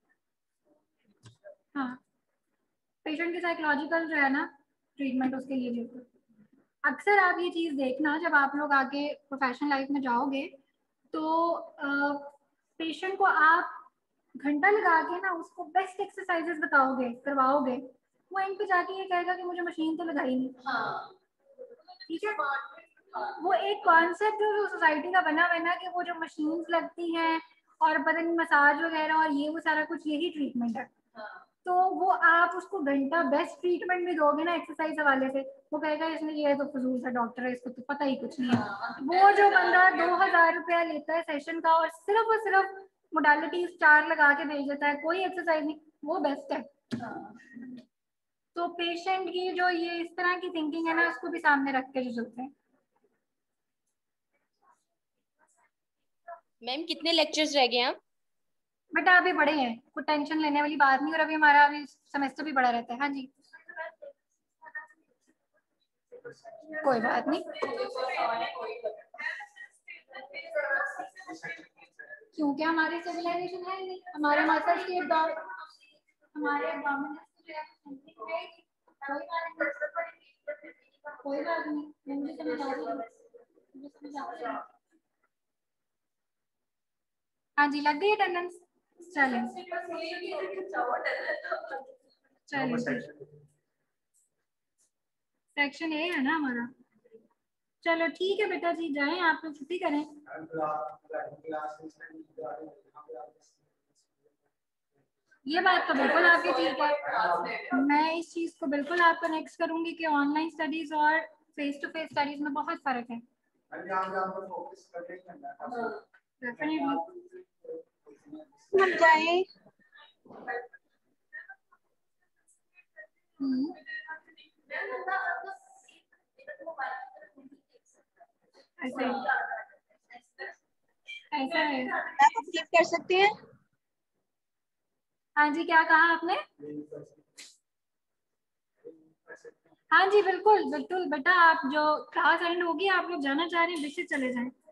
हाँ, पेशेंट की साइकोलॉजिकल जो है ना ट्रीटमेंट उसके लिए भी होता है। अक्सर आप ये चीज़ देखना जब आप लोग आगे प्रोफेशनल लाइफ में जाओगे तो पेशेंट को आप घंटा लगा के ना उसको बेस्ट एक्सरसाइजेस बताओगे, करवाओगे, वो एंड पे जाके ये कहेगा कि मुझे मशीन तो लगाई नहीं। ठीक है, वो एक कॉन्सेप्ट जो सोसाइटी का बना हुआ है ना कि वो जो मशीन्स लगती हैं और बदन मसाज वगैरह और ये वो सारा कुछ यही ट्रीटमेंट है। तो वो आप उसको घंटा बेस्ट ट्रीटमेंट भी दोगे ना एक्सरसाइज हवाले से, वो कहेगा इसमें ये तो फजूल सा डॉक्टर है, इसको तो पता ही कुछ नहीं है। वो जो बंदा दो हजार रुपया लेता है सेशन का और सिर्फ और सिर्फ मोडालिटीज चार लगा के भेज देता है, कोई एक्सरसाइज नहीं, वो बेस्ट है। तो पेशेंट की जो ये इस तरह की थिंकिंग है ना उसको भी सामने रख के जो चलते हैं। मैम कितने लेक्चर्स रह गए हैं? बेटा अभी बड़े हैं, कोई टेंशन लेने वाली बात नहीं, और अभी हमारा अभी सेमेस्टर भी बड़ा रहता है। हाँ जी कोई बात नहीं, क्योंकि हमारी सिविलाइजेशन है ही नहीं, हमारे माता स्टेट हमारे कोई बात नहीं, मुझे समझा दीजिए। हाँ जी लग गई अटेंडेंस। चलें चलें, सेक्शन ए है ना हमारा। चलो ठीक है बेटा जी, जाएं आप लोग छुट्टी करें। ये बात तो बिल्कुल आपकी ठीक है, मैं इस चीज को बिल्कुल आपको नेक्स्ट करूंगी कि ऑनलाइन स्टडीज और फेस टू फेस स्टडीज में बहुत फर्क है। हम जाएं। ऐसा ऐसा है, आप कंप्लीट कर सकते हैं। हाँ जी क्या कहा आपने? हाँ जी बिल्कुल बिल्कुल बेटा, आप जो क्लास एंड होगी आप लोग जाना चाह रहे हैं बेशक चले जाएं।